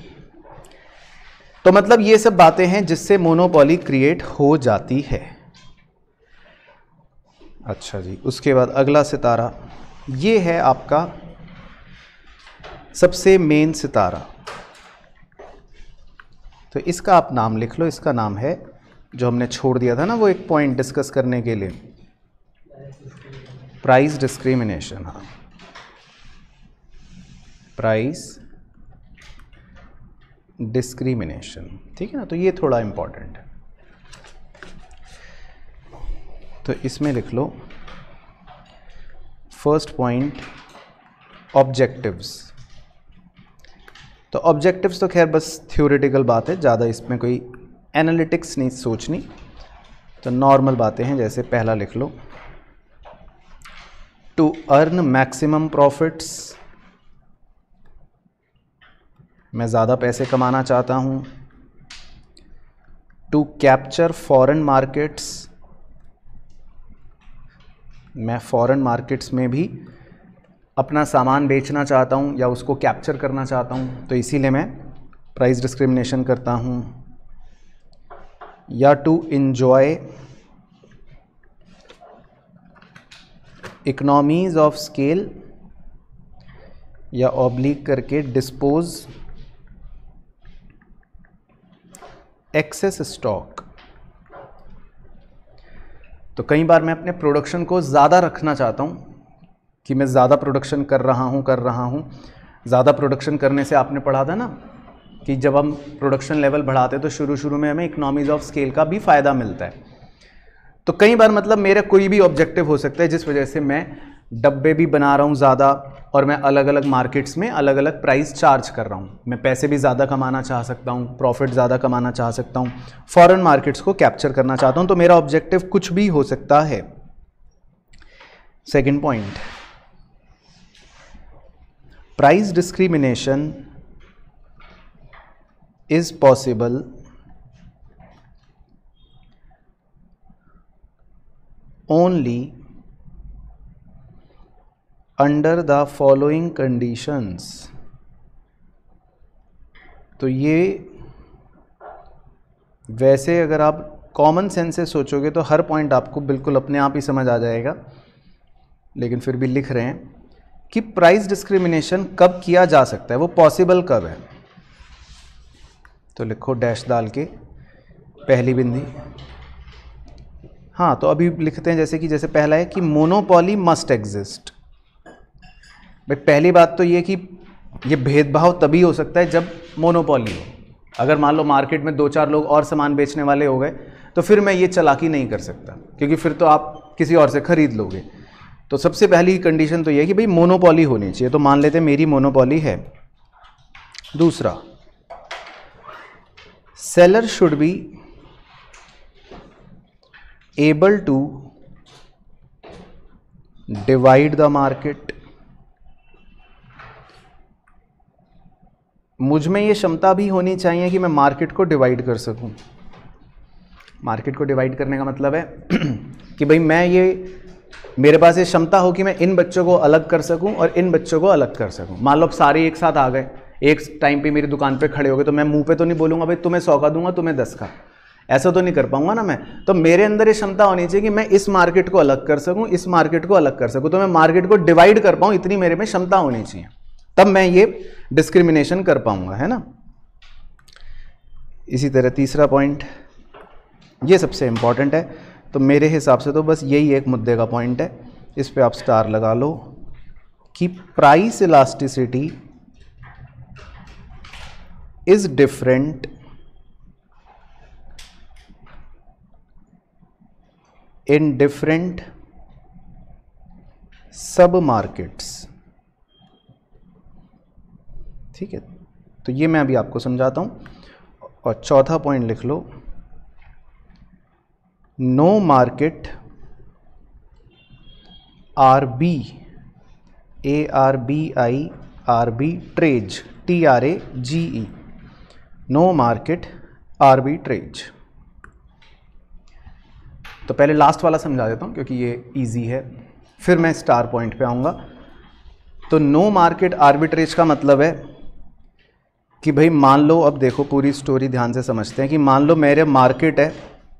तो मतलब ये सब बातें हैं जिससे मोनोपोली क्रिएट हो जाती है। अच्छा जी, उसके बाद अगला सितारा, ये है आपका सबसे मेन सितारा। तो इसका आप नाम लिख लो, इसका नाम है, जो हमने छोड़ दिया था ना वो एक पॉइंट डिस्कस करने के लिए, प्राइस डिस्क्रिमिनेशन। हाँ, प्राइस डिस्क्रिमिनेशन, ठीक है ना। तो ये थोड़ा इंपॉर्टेंट है। तो इसमें लिख लो फर्स्ट पॉइंट ऑब्जेक्टिव्स। तो ऑब्जेक्टिव्स तो खैर बस थ्योरेटिकल बात है, ज़्यादा इसमें कोई एनालिटिक्स नहीं सोचनी, तो नॉर्मल बातें हैं। जैसे पहला लिख लो टू अर्न मैक्सिमम प्रॉफिट्स, मैं ज़्यादा पैसे कमाना चाहता हूँ। टू कैप्चर फॉरेन मार्केट्स, मैं फॉरेन मार्केट्स में भी अपना सामान बेचना चाहता हूँ या उसको कैप्चर करना चाहता हूँ, तो इसीलिए मैं प्राइस डिस्क्रिमिनेशन करता हूँ। या to enjoy economies of scale, या ऑब्लिक करके डिस्पोज एक्सेस स्टॉक। तो कई बार मैं अपने प्रोडक्शन को ज़्यादा रखना चाहता हूँ कि मैं ज़्यादा प्रोडक्शन कर रहा हूँ कर रहा हूँ ज़्यादा प्रोडक्शन करने से आपने पढ़ा था ना कि जब हम प्रोडक्शन लेवल बढ़ाते हैं तो शुरू शुरू में हमें इकोनॉमीज ऑफ स्केल का भी फ़ायदा मिलता है। तो कई बार मतलब मेरा कोई भी ऑब्जेक्टिव हो सकता है जिस वजह से मैं डब्बे भी बना रहा हूँ ज़्यादा और मैं अलग अलग मार्केट्स में अलग अलग प्राइस चार्ज कर रहा हूँ। मैं पैसे भी ज़्यादा कमाना चाह सकता हूँ, प्रॉफिट ज़्यादा कमाना चाह सकता हूँ, फॉरेन मार्केट्स को कैप्चर करना चाहता हूँ। तो मेरा ऑब्जेक्टिव कुछ भी हो सकता है। Second point, price discrimination is possible only under the following conditions। तो ये वैसे अगर आप कॉमन सेंस से सोचोगे तो हर पॉइंट आपको बिल्कुल अपने आप ही समझ आ जाएगा, लेकिन फिर भी लिख रहे हैं कि प्राइस डिस्क्रिमिनेशन कब किया जा सकता है, वो पॉसिबल कब है। तो लिखो डैश डाल के पहली बिंदी। हाँ, तो अभी लिखते हैं जैसे कि जैसे पहला है कि मोनोपोली मस्ट एग्जिस्ट। भाई पहली बात तो ये कि ये भेदभाव तभी हो सकता है जब मोनोपोली हो। अगर मान लो मार्केट में दो चार लोग और सामान बेचने वाले हो गए तो फिर मैं ये चालाकी नहीं कर सकता, क्योंकि फिर तो आप किसी और से खरीद लोगे। तो सबसे पहली कंडीशन तो ये है कि भाई मोनोपोली होनी चाहिए। तो मान लेते हैं मेरी मोनोपोली है। दूसरा, seller should be able to divide the market। मुझ में ये क्षमता भी होनी चाहिए कि मैं मार्केट को डिवाइड कर सकूं। मार्केट को डिवाइड करने का मतलब है कि भाई मैं ये मेरे पास ये क्षमता हो कि मैं इन बच्चों को अलग कर सकूं और इन बच्चों को अलग कर सकूं। मान लो सारे एक साथ आ गए, एक टाइम पे मेरी दुकान पे खड़े हो गए, तो मैं मुंह पे तो नहीं बोलूंगा भाई तुम्हें सौ का दूंगा तुम्हें दस का, ऐसा तो नहीं कर पाऊंगा ना मैं। तो मेरे अंदर ये क्षमता होनी चाहिए कि मैं इस मार्केट को अलग कर सकूं, इस मार्केट को अलग कर सकूं, तो मैं मार्केट को डिवाइड कर पाऊं, इतनी मेरे में क्षमता होनी चाहिए, तब मैं ये डिस्क्रिमिनेशन कर पाऊंगा, है ना। इसी तरह तीसरा पॉइंट, ये सबसे इंपॉर्टेंट है, तो मेरे हिसाब से तो बस यही एक मुद्दे का पॉइंट है, इस पे आप स्टार लगा लो कि price elasticity is different in different sub markets। ठीक है, तो ये मैं अभी आपको समझाता हूं। और चौथा पॉइंट लिख लो, no market R B A R B I arbitrage T R A G E, no market arbitrage. तो पहले लास्ट वाला समझा देता हूँ क्योंकि ये इजी है, फिर मैं स्टार पॉइंट पे आऊँगा। तो नो मार्केट आर्बिट्रेज का मतलब है कि भाई मान लो, अब देखो पूरी स्टोरी ध्यान से समझते हैं कि मान लो मेरे मार्केट है,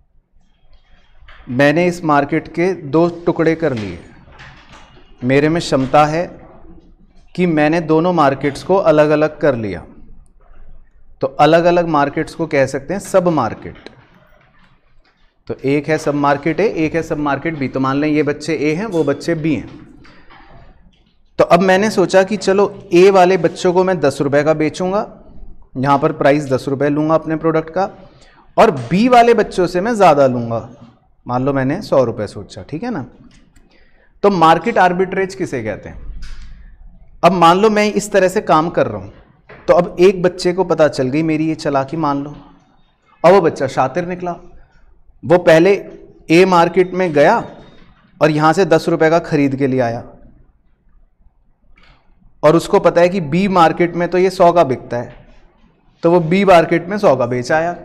मैंने इस मार्केट के दो टुकड़े कर लिए, मेरे में क्षमता है कि मैंने दोनों मार्केट्स को अलग अलग कर लिया, तो अलग अलग मार्केट्स को कह सकते हैं सब मार्केट। तो एक है सब मार्केट ए, एक है सब मार्केट बी। तो मान लें ये बच्चे ए हैं, वो बच्चे बी हैं। तो अब मैंने सोचा कि चलो ए वाले बच्चों को मैं दस रुपए का बेचूंगा, यहाँ पर प्राइस दस रुपए लूंगा अपने प्रोडक्ट का, और बी वाले बच्चों से मैं ज़्यादा लूंगा, मान लो मैंने सौ रुपये सोचा, ठीक है ना। तो मार्केट आर्बिट्रेज किसे कहते हैं? अब मान लो मैं इस तरह से काम कर रहा हूं, तो अब एक बच्चे को पता चल गई मेरी ये चालाकी, मान लो, और वो बच्चा शातिर निकला, वो पहले ए मार्केट में गया और यहां से दस रुपए का खरीद के लिए आया, और उसको पता है कि बी मार्केट में तो ये सौ का बिकता है, तो वो बी मार्केट में सौ का बेच आया।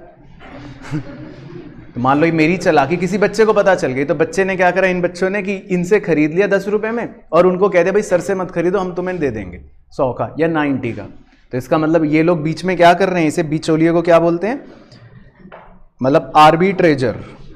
तो मान लो मेरी चालाकी किसी बच्चे को पता चल गई, तो बच्चे ने क्या करा, इन बच्चों ने कि इनसे खरीद लिया दस रुपए में, और उनको कह दिया भाई सर से मत खरीदो, हम तुम्हें दे देंगे सौ का या नाइन्टी का। तो इसका मतलब ये लोग बीच में क्या कर रहे हैं, इसे बिचौलिए को क्या बोलते हैं, मतलब आर्बिट्रेजर,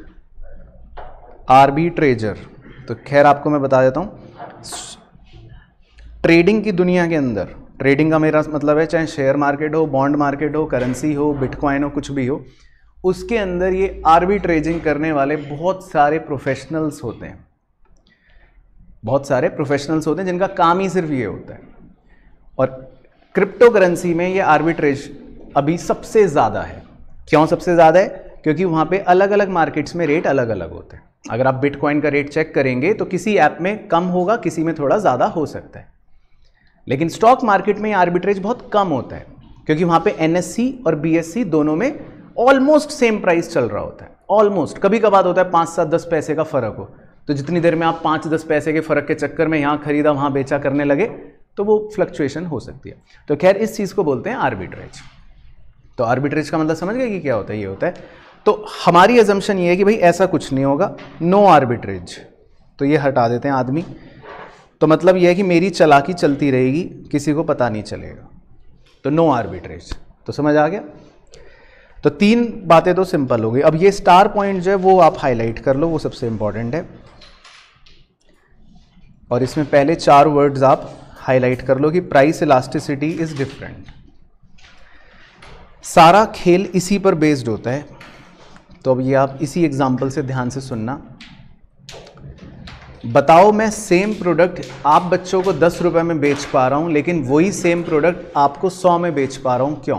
आर्बिट्रेजर। तो खैर आपको मैं बता देता हूं, ट्रेडिंग की दुनिया के अंदर, ट्रेडिंग का मेरा मतलब है चाहे शेयर मार्केट हो, बॉन्ड मार्केट हो, करेंसी हो, बिटकॉइन हो, कुछ भी हो, उसके अंदर ये आर्बिट्रेजिंग करने वाले बहुत सारे प्रोफेशनल्स होते हैं, बहुत सारे प्रोफेशनल्स होते हैं जिनका काम ही सिर्फ ये होता है। और क्रिप्टो करेंसी में ये आर्बिट्रेज अभी सबसे ज़्यादा है। क्यों सबसे ज़्यादा है? क्योंकि वहाँ पे अलग अलग मार्केट्स में रेट अलग अलग होते हैं। अगर आप बिटकॉइन का रेट चेक करेंगे तो किसी ऐप में कम होगा, किसी में थोड़ा ज़्यादा हो सकता है, लेकिन स्टॉक मार्केट में आर्बिट्रेज बहुत कम होता है, क्योंकि वहाँ पे एनएससी और बीएससी दोनों में ऑलमोस्ट सेम प्राइस चल रहा होता है। ऑलमोस्ट, कभी कभार होता है पाँच सात दस पैसे का फर्क हो, तो जितनी देर में आप पाँच दस पैसे के फर्क के चक्कर में यहाँ खरीदा वहाँ बेचा करने लगे तो वो फ्लक्चुएशन हो सकती है। तो खैर इस चीज़ को बोलते हैं आर्बिट्रेज। तो आर्बिट्रेज का मतलब समझ गए कि क्या होता है? ये होता है, तो हमारी अजम्पशन ये है कि भाई ऐसा कुछ नहीं होगा, नो आर्बिट्रेज। तो ये हटा देते हैं आदमी, तो मतलब ये है कि मेरी चालाकी चलती रहेगी, किसी को पता नहीं चलेगा, तो नो आर्बिट्रेज। तो समझ आ गया? तो तीन बातें तो सिंपल हो गई। अब ये स्टार पॉइंट जो है वो आप हाईलाइट कर लो, वो सबसे इंपॉर्टेंट है, और इसमें पहले चार वर्ड्स आप हाईलाइट कर लो कि प्राइस इलास्टिसिटी इज डिफरेंट। सारा खेल इसी पर बेस्ड होता है। तो अब ये आप इसी एग्जांपल से ध्यान से सुनना। बताओ मैं सेम प्रोडक्ट आप बच्चों को दस रुपए में बेच पा रहा हूं, लेकिन वही सेम प्रोडक्ट आपको सौ में बेच पा रहा हूं, क्यों?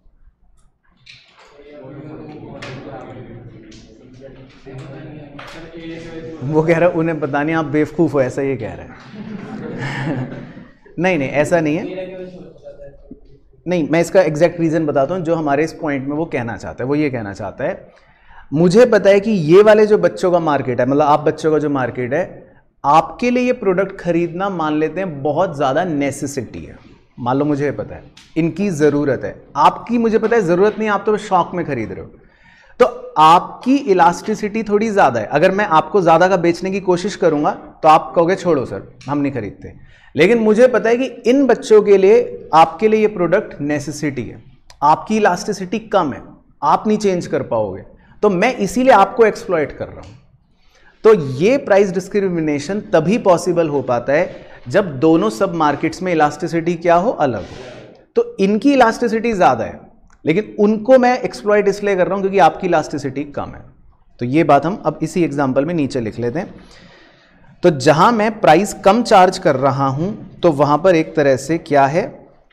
वो कह रहा है उन्हें पता नहीं, आप बेवकूफ हो, ऐसा ये कह रहा है। नहीं नहीं ऐसा नहीं है, नहीं मैं इसका एग्जैक्ट रीजन बताता हूं जो हमारे इस पॉइंट में वो कहना चाहता है। वो ये कहना चाहता है, मुझे पता है कि ये वाले जो बच्चों का मार्केट है, मतलब आप बच्चों का जो मार्केट है, आपके लिए ये प्रोडक्ट खरीदना मान लेते हैं बहुत ज्यादा नेसेसिटी है। मान लो मुझे पता है इनकी जरूरत है, आपकी मुझे पता है जरूरत नहीं, आप तो शौक में खरीद रहे हो, तो आपकी इलास्टिसिटी थोड़ी ज्यादा है। अगर मैं आपको ज्यादा का बेचने की कोशिश करूंगा तो आप कहोगे छोड़ो सर हम नहीं खरीदते, लेकिन मुझे पता है कि इन बच्चों के लिए, आपके लिए ये प्रोडक्ट नेसेसिटी है, आपकी इलास्टिसिटी कम है, आप नहीं चेंज कर पाओगे, तो मैं इसीलिए आपको एक्सप्लॉइट कर रहा हूं। तो ये प्राइस डिस्क्रिमिनेशन तभी पॉसिबल हो पाता है जब दोनों सब मार्केट्स में इलास्टिसिटी क्या हो, अलग हो। तो इनकी इलास्टिसिटी ज्यादा है, लेकिन उनको मैं एक्सप्लॉइट इसलिए कर रहा हूं क्योंकि आपकी इलास्टिसिटी कम है। तो ये बात हम अब इसी एग्जांपल में नीचे लिख लेते हैं। तो जहां मैं प्राइस कम चार्ज कर रहा हूं तो वहां पर एक तरह से क्या है,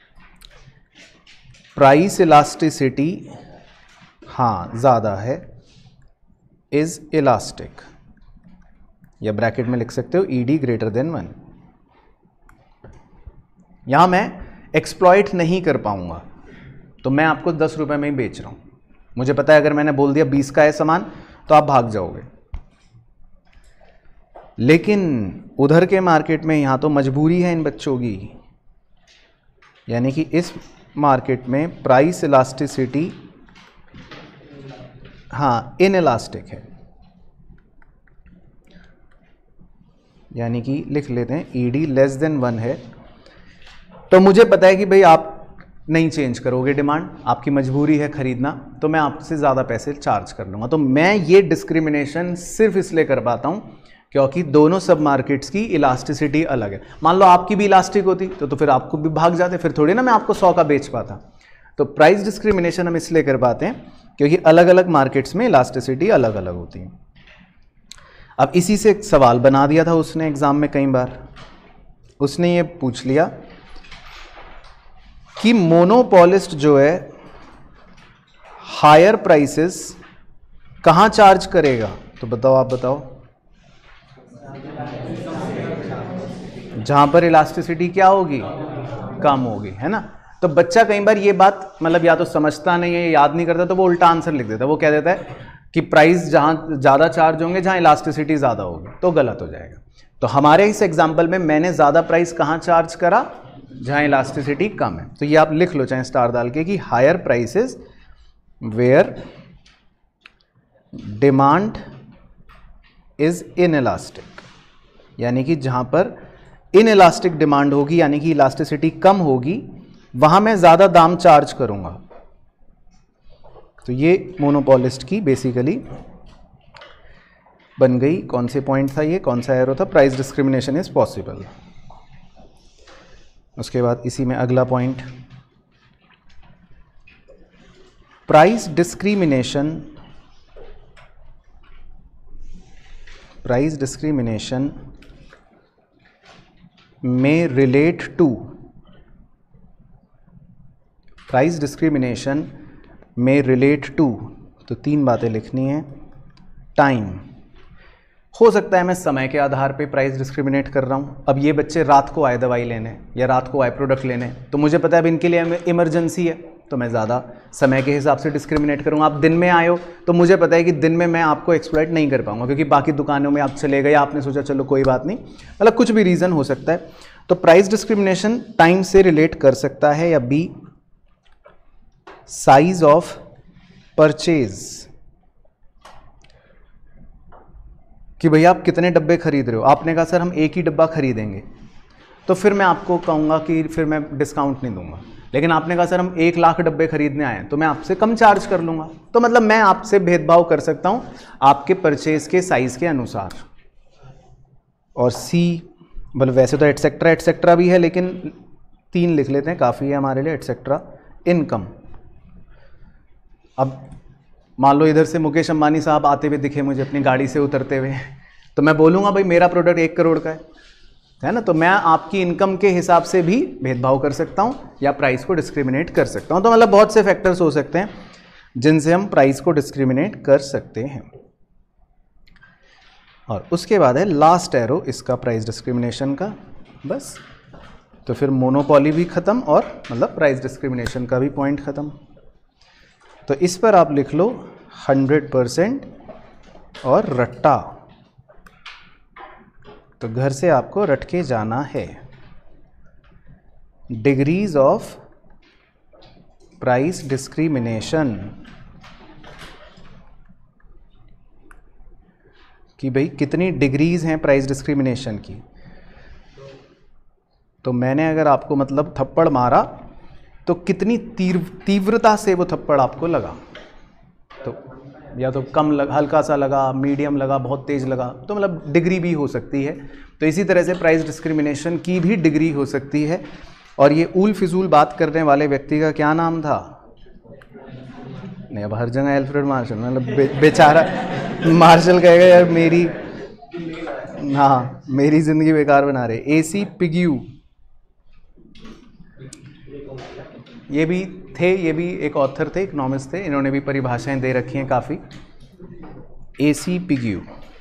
प्राइस इलास्टिसिटी हां ज्यादा है, इज इलास्टिक, या ब्रैकेट में लिख सकते हो ईडी ग्रेटर देन वन। यहां मैं एक्सप्लॉइट नहीं कर पाऊंगा, तो मैं आपको दस रुपए में ही बेच रहा हूं, मुझे पता है अगर मैंने बोल दिया बीस का है सामान तो आप भाग जाओगे। लेकिन उधर के मार्केट में यहां तो मजबूरी है इन बच्चों की, यानी कि इस मार्केट में प्राइस इलास्टिसिटी हां इनइलास्टिक है, यानी कि लिख लेते हैं ईडी लेस देन वन है। तो मुझे पता है कि भाई आप नहीं चेंज करोगे डिमांड, आपकी मजबूरी है खरीदना, तो मैं आपसे ज़्यादा पैसे चार्ज कर लूँगा। तो मैं ये डिस्क्रिमिनेशन सिर्फ इसलिए कर पाता हूँ क्योंकि दोनों सब मार्केट्स की इलास्टिसिटी अलग है। मान लो आपकी भी इलास्टिक होती तो तो फिर आपको भी भाग जाते, फिर थोड़ी ना मैं आपको सौ का बेच पाता। तो प्राइस डिस्क्रिमिनेशन हम इसलिए कर पाते हैं क्योंकि अलग अलग मार्केट्स में इलास्टिसिटी अलग अलग होती है। अब इसी से एक सवाल बना दिया था उसने एग्जाम में कई बार, उसने ये पूछ लिया कि मोनोपोलिस्ट जो है हायर प्राइसेस कहाँ चार्ज करेगा। तो बताओ, आप बताओ। जहां पर इलास्टिसिटी क्या होगी, कम होगी, है ना। तो बच्चा कई बार ये बात मतलब या तो समझता नहीं है, याद नहीं करता, तो वो उल्टा आंसर लिख देता है। वो कह देता है कि प्राइस जहां ज्यादा चार्ज होंगे जहां इलास्टिसिटी ज्यादा होगी, तो गलत हो जाएगा। तो हमारे इस एग्जाम्पल में मैंने ज्यादा प्राइस कहां चार्ज करा, जहां इलास्टिसिटी कम है। तो ये आप लिख लो चाहे स्टार डाल के कि higher prices where demand is inelastic, यानी कि जहां पर इनइलास्टिक डिमांड होगी, यानी कि इलास्टिसिटी कम होगी, वहां मैं ज्यादा दाम चार्ज करूंगा। तो ये मोनोपोलिस्ट की बेसिकली बन गई। कौन से पॉइंट था ये, कौन सा एरो था, प्राइस डिस्क्रिमिनेशन इज पॉसिबल। उसके बाद इसी में अगला point, price discrimination price discrimination may relate to price discrimination may relate to तो तीन बातें लिखनी है। टाइम, हो सकता है मैं समय के आधार पे प्राइस डिस्क्रिमिनेट कर रहा हूँ। अब ये बच्चे रात को आए दवाई लेने या रात को आए प्रोडक्ट लेने, तो मुझे पता है अब इनके लिए इमरजेंसी है, तो मैं ज़्यादा समय के हिसाब से डिस्क्रिमिनेट करूँगा। आप दिन में आए हो तो मुझे पता है कि दिन में मैं आपको एक्सप्लॉइट नहीं कर पाऊंगा, क्योंकि बाकी दुकानों में आप चले गए, आपने सोचा चलो कोई बात नहीं, मतलब कुछ भी रीज़न हो सकता है। तो प्राइस डिस्क्रिमिनेशन टाइम से रिलेट कर सकता है। या बी, साइज ऑफ परचेज, कि भैया आप कितने डब्बे खरीद रहे हो। आपने कहा सर हम एक ही डब्बा खरीदेंगे, तो फिर मैं आपको कहूँगा कि फिर मैं डिस्काउंट नहीं दूंगा। लेकिन आपने कहा सर हम एक लाख डब्बे खरीदने आए हैं, तो मैं आपसे कम चार्ज कर लूँगा। तो मतलब मैं आपसे भेदभाव कर सकता हूँ आपके परचेज के साइज़ के अनुसार। और सी, मतलब वैसे तो एटसेट्रा एटसेट्रा भी है, लेकिन तीन लिख लेते हैं, काफ़ी है हमारे लिए। Etcetera, income. अब मान लो इधर से मुकेश अंबानी साहब आते हुए दिखे मुझे अपनी गाड़ी से उतरते हुए, तो मैं बोलूँगा भाई मेरा प्रोडक्ट एक करोड़ का है, है ना। तो मैं आपकी इनकम के हिसाब से भी भेदभाव कर सकता हूँ या प्राइस को डिस्क्रिमिनेट कर सकता हूँ। तो मतलब बहुत से फैक्टर्स हो सकते हैं जिनसे हम प्राइस को डिस्क्रिमिनेट कर सकते हैं। और उसके बाद है लास्ट एरो इसका प्राइस डिस्क्रिमिनेशन का, बस। तो फिर मोनोपोली भी ख़त्म और मतलब प्राइस डिस्क्रिमिनेशन का भी पॉइंट ख़त्म। तो इस पर आप लिख लो हंड्रेड परसेंट और रट्टा। तो घर से आपको रट के जाना है। डिग्रीज ऑफ प्राइस डिस्क्रिमिनेशन, कि भाई कितनी डिग्रीज हैं प्राइस डिस्क्रिमिनेशन की। तो मैंने अगर आपको मतलब थप्पड़ मारा तो कितनी तीव्र तीव्रता से वो थप्पड़ आपको लगा। तो या तो कम लगा, हल्का सा लगा, मीडियम लगा, बहुत तेज लगा, तो मतलब डिग्री भी हो सकती है। तो इसी तरह से प्राइस डिस्क्रिमिनेशन की भी डिग्री हो सकती है। और ये ऊल फिजूल बात करने वाले व्यक्ति का क्या नाम था? नहीं, अब हर जगह एल्फ्रेड मार्शल, मतलब बे, बेचारा मार्शल कहेगा यार मेरी, हाँ मेरी जिंदगी बेकार बना रहे। एसी पिग्यू, ये भी थे, ये भी एक ऑथर थे, इकोनॉमिस्ट थे, इन्होंने भी परिभाषाएं दे रखी हैं काफ़ी। एसी पिग्यू,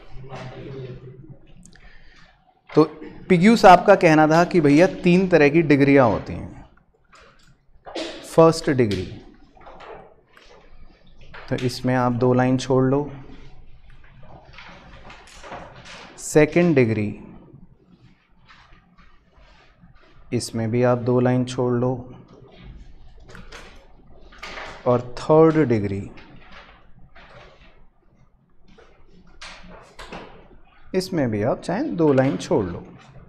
तो पिग्यू साहब का कहना था कि भैया तीन तरह की डिग्रियां होती हैं। फर्स्ट डिग्री, तो इसमें आप दो लाइन छोड़ लो। सेकंड डिग्री, इसमें भी आप दो लाइन छोड़ लो। और थर्ड डिग्री, इसमें भी आप चाहे दो लाइन छोड़ लो।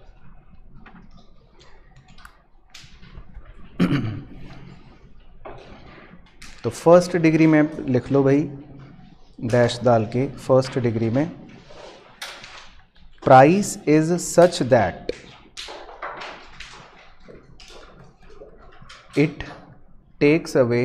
तो फर्स्ट डिग्री में लिख लो भाई डैश डाल के, फर्स्ट डिग्री में price is such that it takes away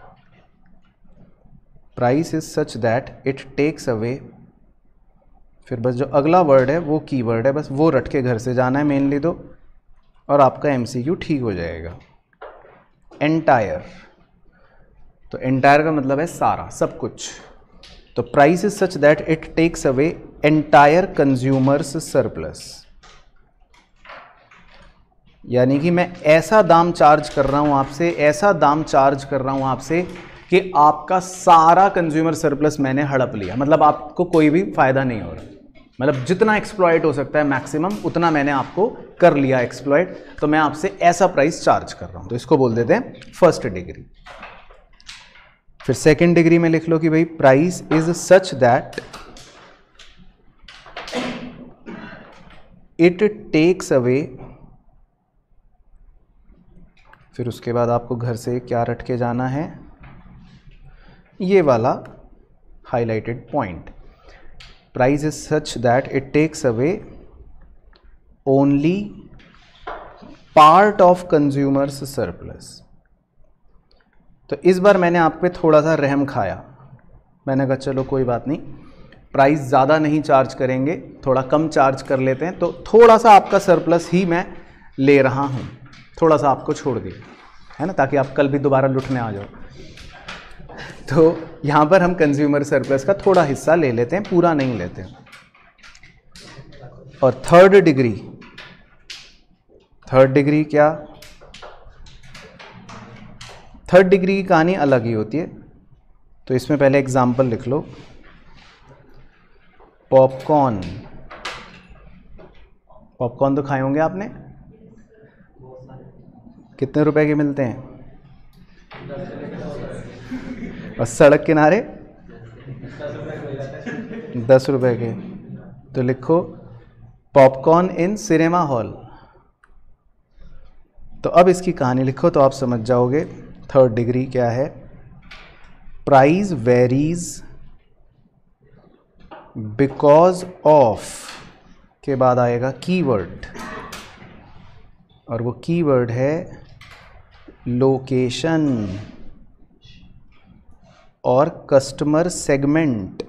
price is such that it takes away, फिर बस जो अगला वर्ड है वो कीवर्ड है, बस वो रट के घर से जाना है मेनली तो, और आपका एमसीक्यू ठीक हो जाएगा। एंटायर, तो एंटायर का मतलब है सारा, सब कुछ, तो price is such that it takes away entire consumers surplus, यानी कि मैं ऐसा दाम चार्ज कर रहा हूं आपसे, ऐसा दाम चार्ज कर रहा हूं आपसे कि आपका सारा कंज्यूमर सरप्लस मैंने हड़प लिया, मतलब आपको कोई भी फायदा नहीं हो रहा, मतलब जितना एक्सप्लॉइट हो सकता है मैक्सिमम उतना मैंने आपको कर लिया एक्सप्लॉइट, तो मैं आपसे ऐसा प्राइस चार्ज कर रहा हूं। तो इसको बोल देते हैं फर्स्ट डिग्री। फिर सेकंड डिग्री में लिख लो कि भाई price is such that it takes away, फिर उसके बाद आपको घर से क्या रट के जाना है, ये वाला highlighted point, price is such that it takes away only part of consumers surplus. तो इस बार मैंने आप पे थोड़ा सा रहम खाया, मैंने कहा चलो कोई बात नहीं, प्राइस ज़्यादा नहीं चार्ज करेंगे, थोड़ा कम चार्ज कर लेते हैं, तो थोड़ा सा आपका सरप्लस ही मैं ले रहा हूँ, थोड़ा सा आपको छोड़ दिया है ना, ताकि आप कल भी दोबारा लुटने आ जाओ। तो यहाँ पर हम कंज्यूमर सरप्लस का थोड़ा हिस्सा ले लेते हैं, पूरा नहीं लेते। और थर्ड डिग्री, थर्ड डिग्री क्या, थर्ड डिग्री की कहानी अलग ही होती है। तो इसमें पहले एग्जाम्पल लिख लो, पॉपकॉर्न, पॉपकॉर्न तो खाए होंगे आपने, कितने रुपए के मिलते हैं, और सड़क किनारे दस रुपए के, तो लिखो पॉपकॉर्न इन सिनेमा हॉल। तो अब इसकी कहानी लिखो तो आप समझ जाओगे थर्ड डिग्री क्या है। प्राइस वेरीज बिकॉज ऑफ के बाद आएगा कीवर्ड, और वो कीवर्ड है लोकेशन और कस्टमर सेगमेंट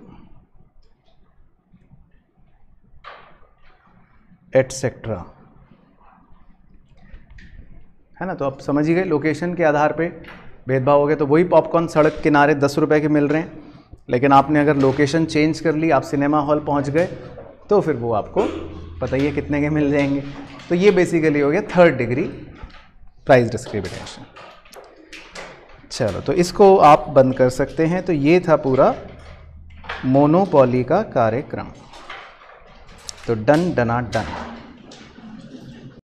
एटसेट्रा, है ना। तो आप समझ ही गए, लोकेशन के आधार पे भेदभाव हो गया। तो वही पॉपकॉर्न सड़क किनारे दस रुपए के मिल रहे हैं, लेकिन आपने अगर लोकेशन चेंज कर ली, आप सिनेमा हॉल पहुंच गए, तो फिर वो आपको पता ही है कितने के मिल जाएंगे। तो ये बेसिकली हो गया थर्ड डिग्री प्राइस डिस्क्रिमिनेशन। चलो, तो इसको आप बंद कर सकते हैं। तो ये था पूरा मोनोपोली का कार्यक्रम। तो डन डना डन।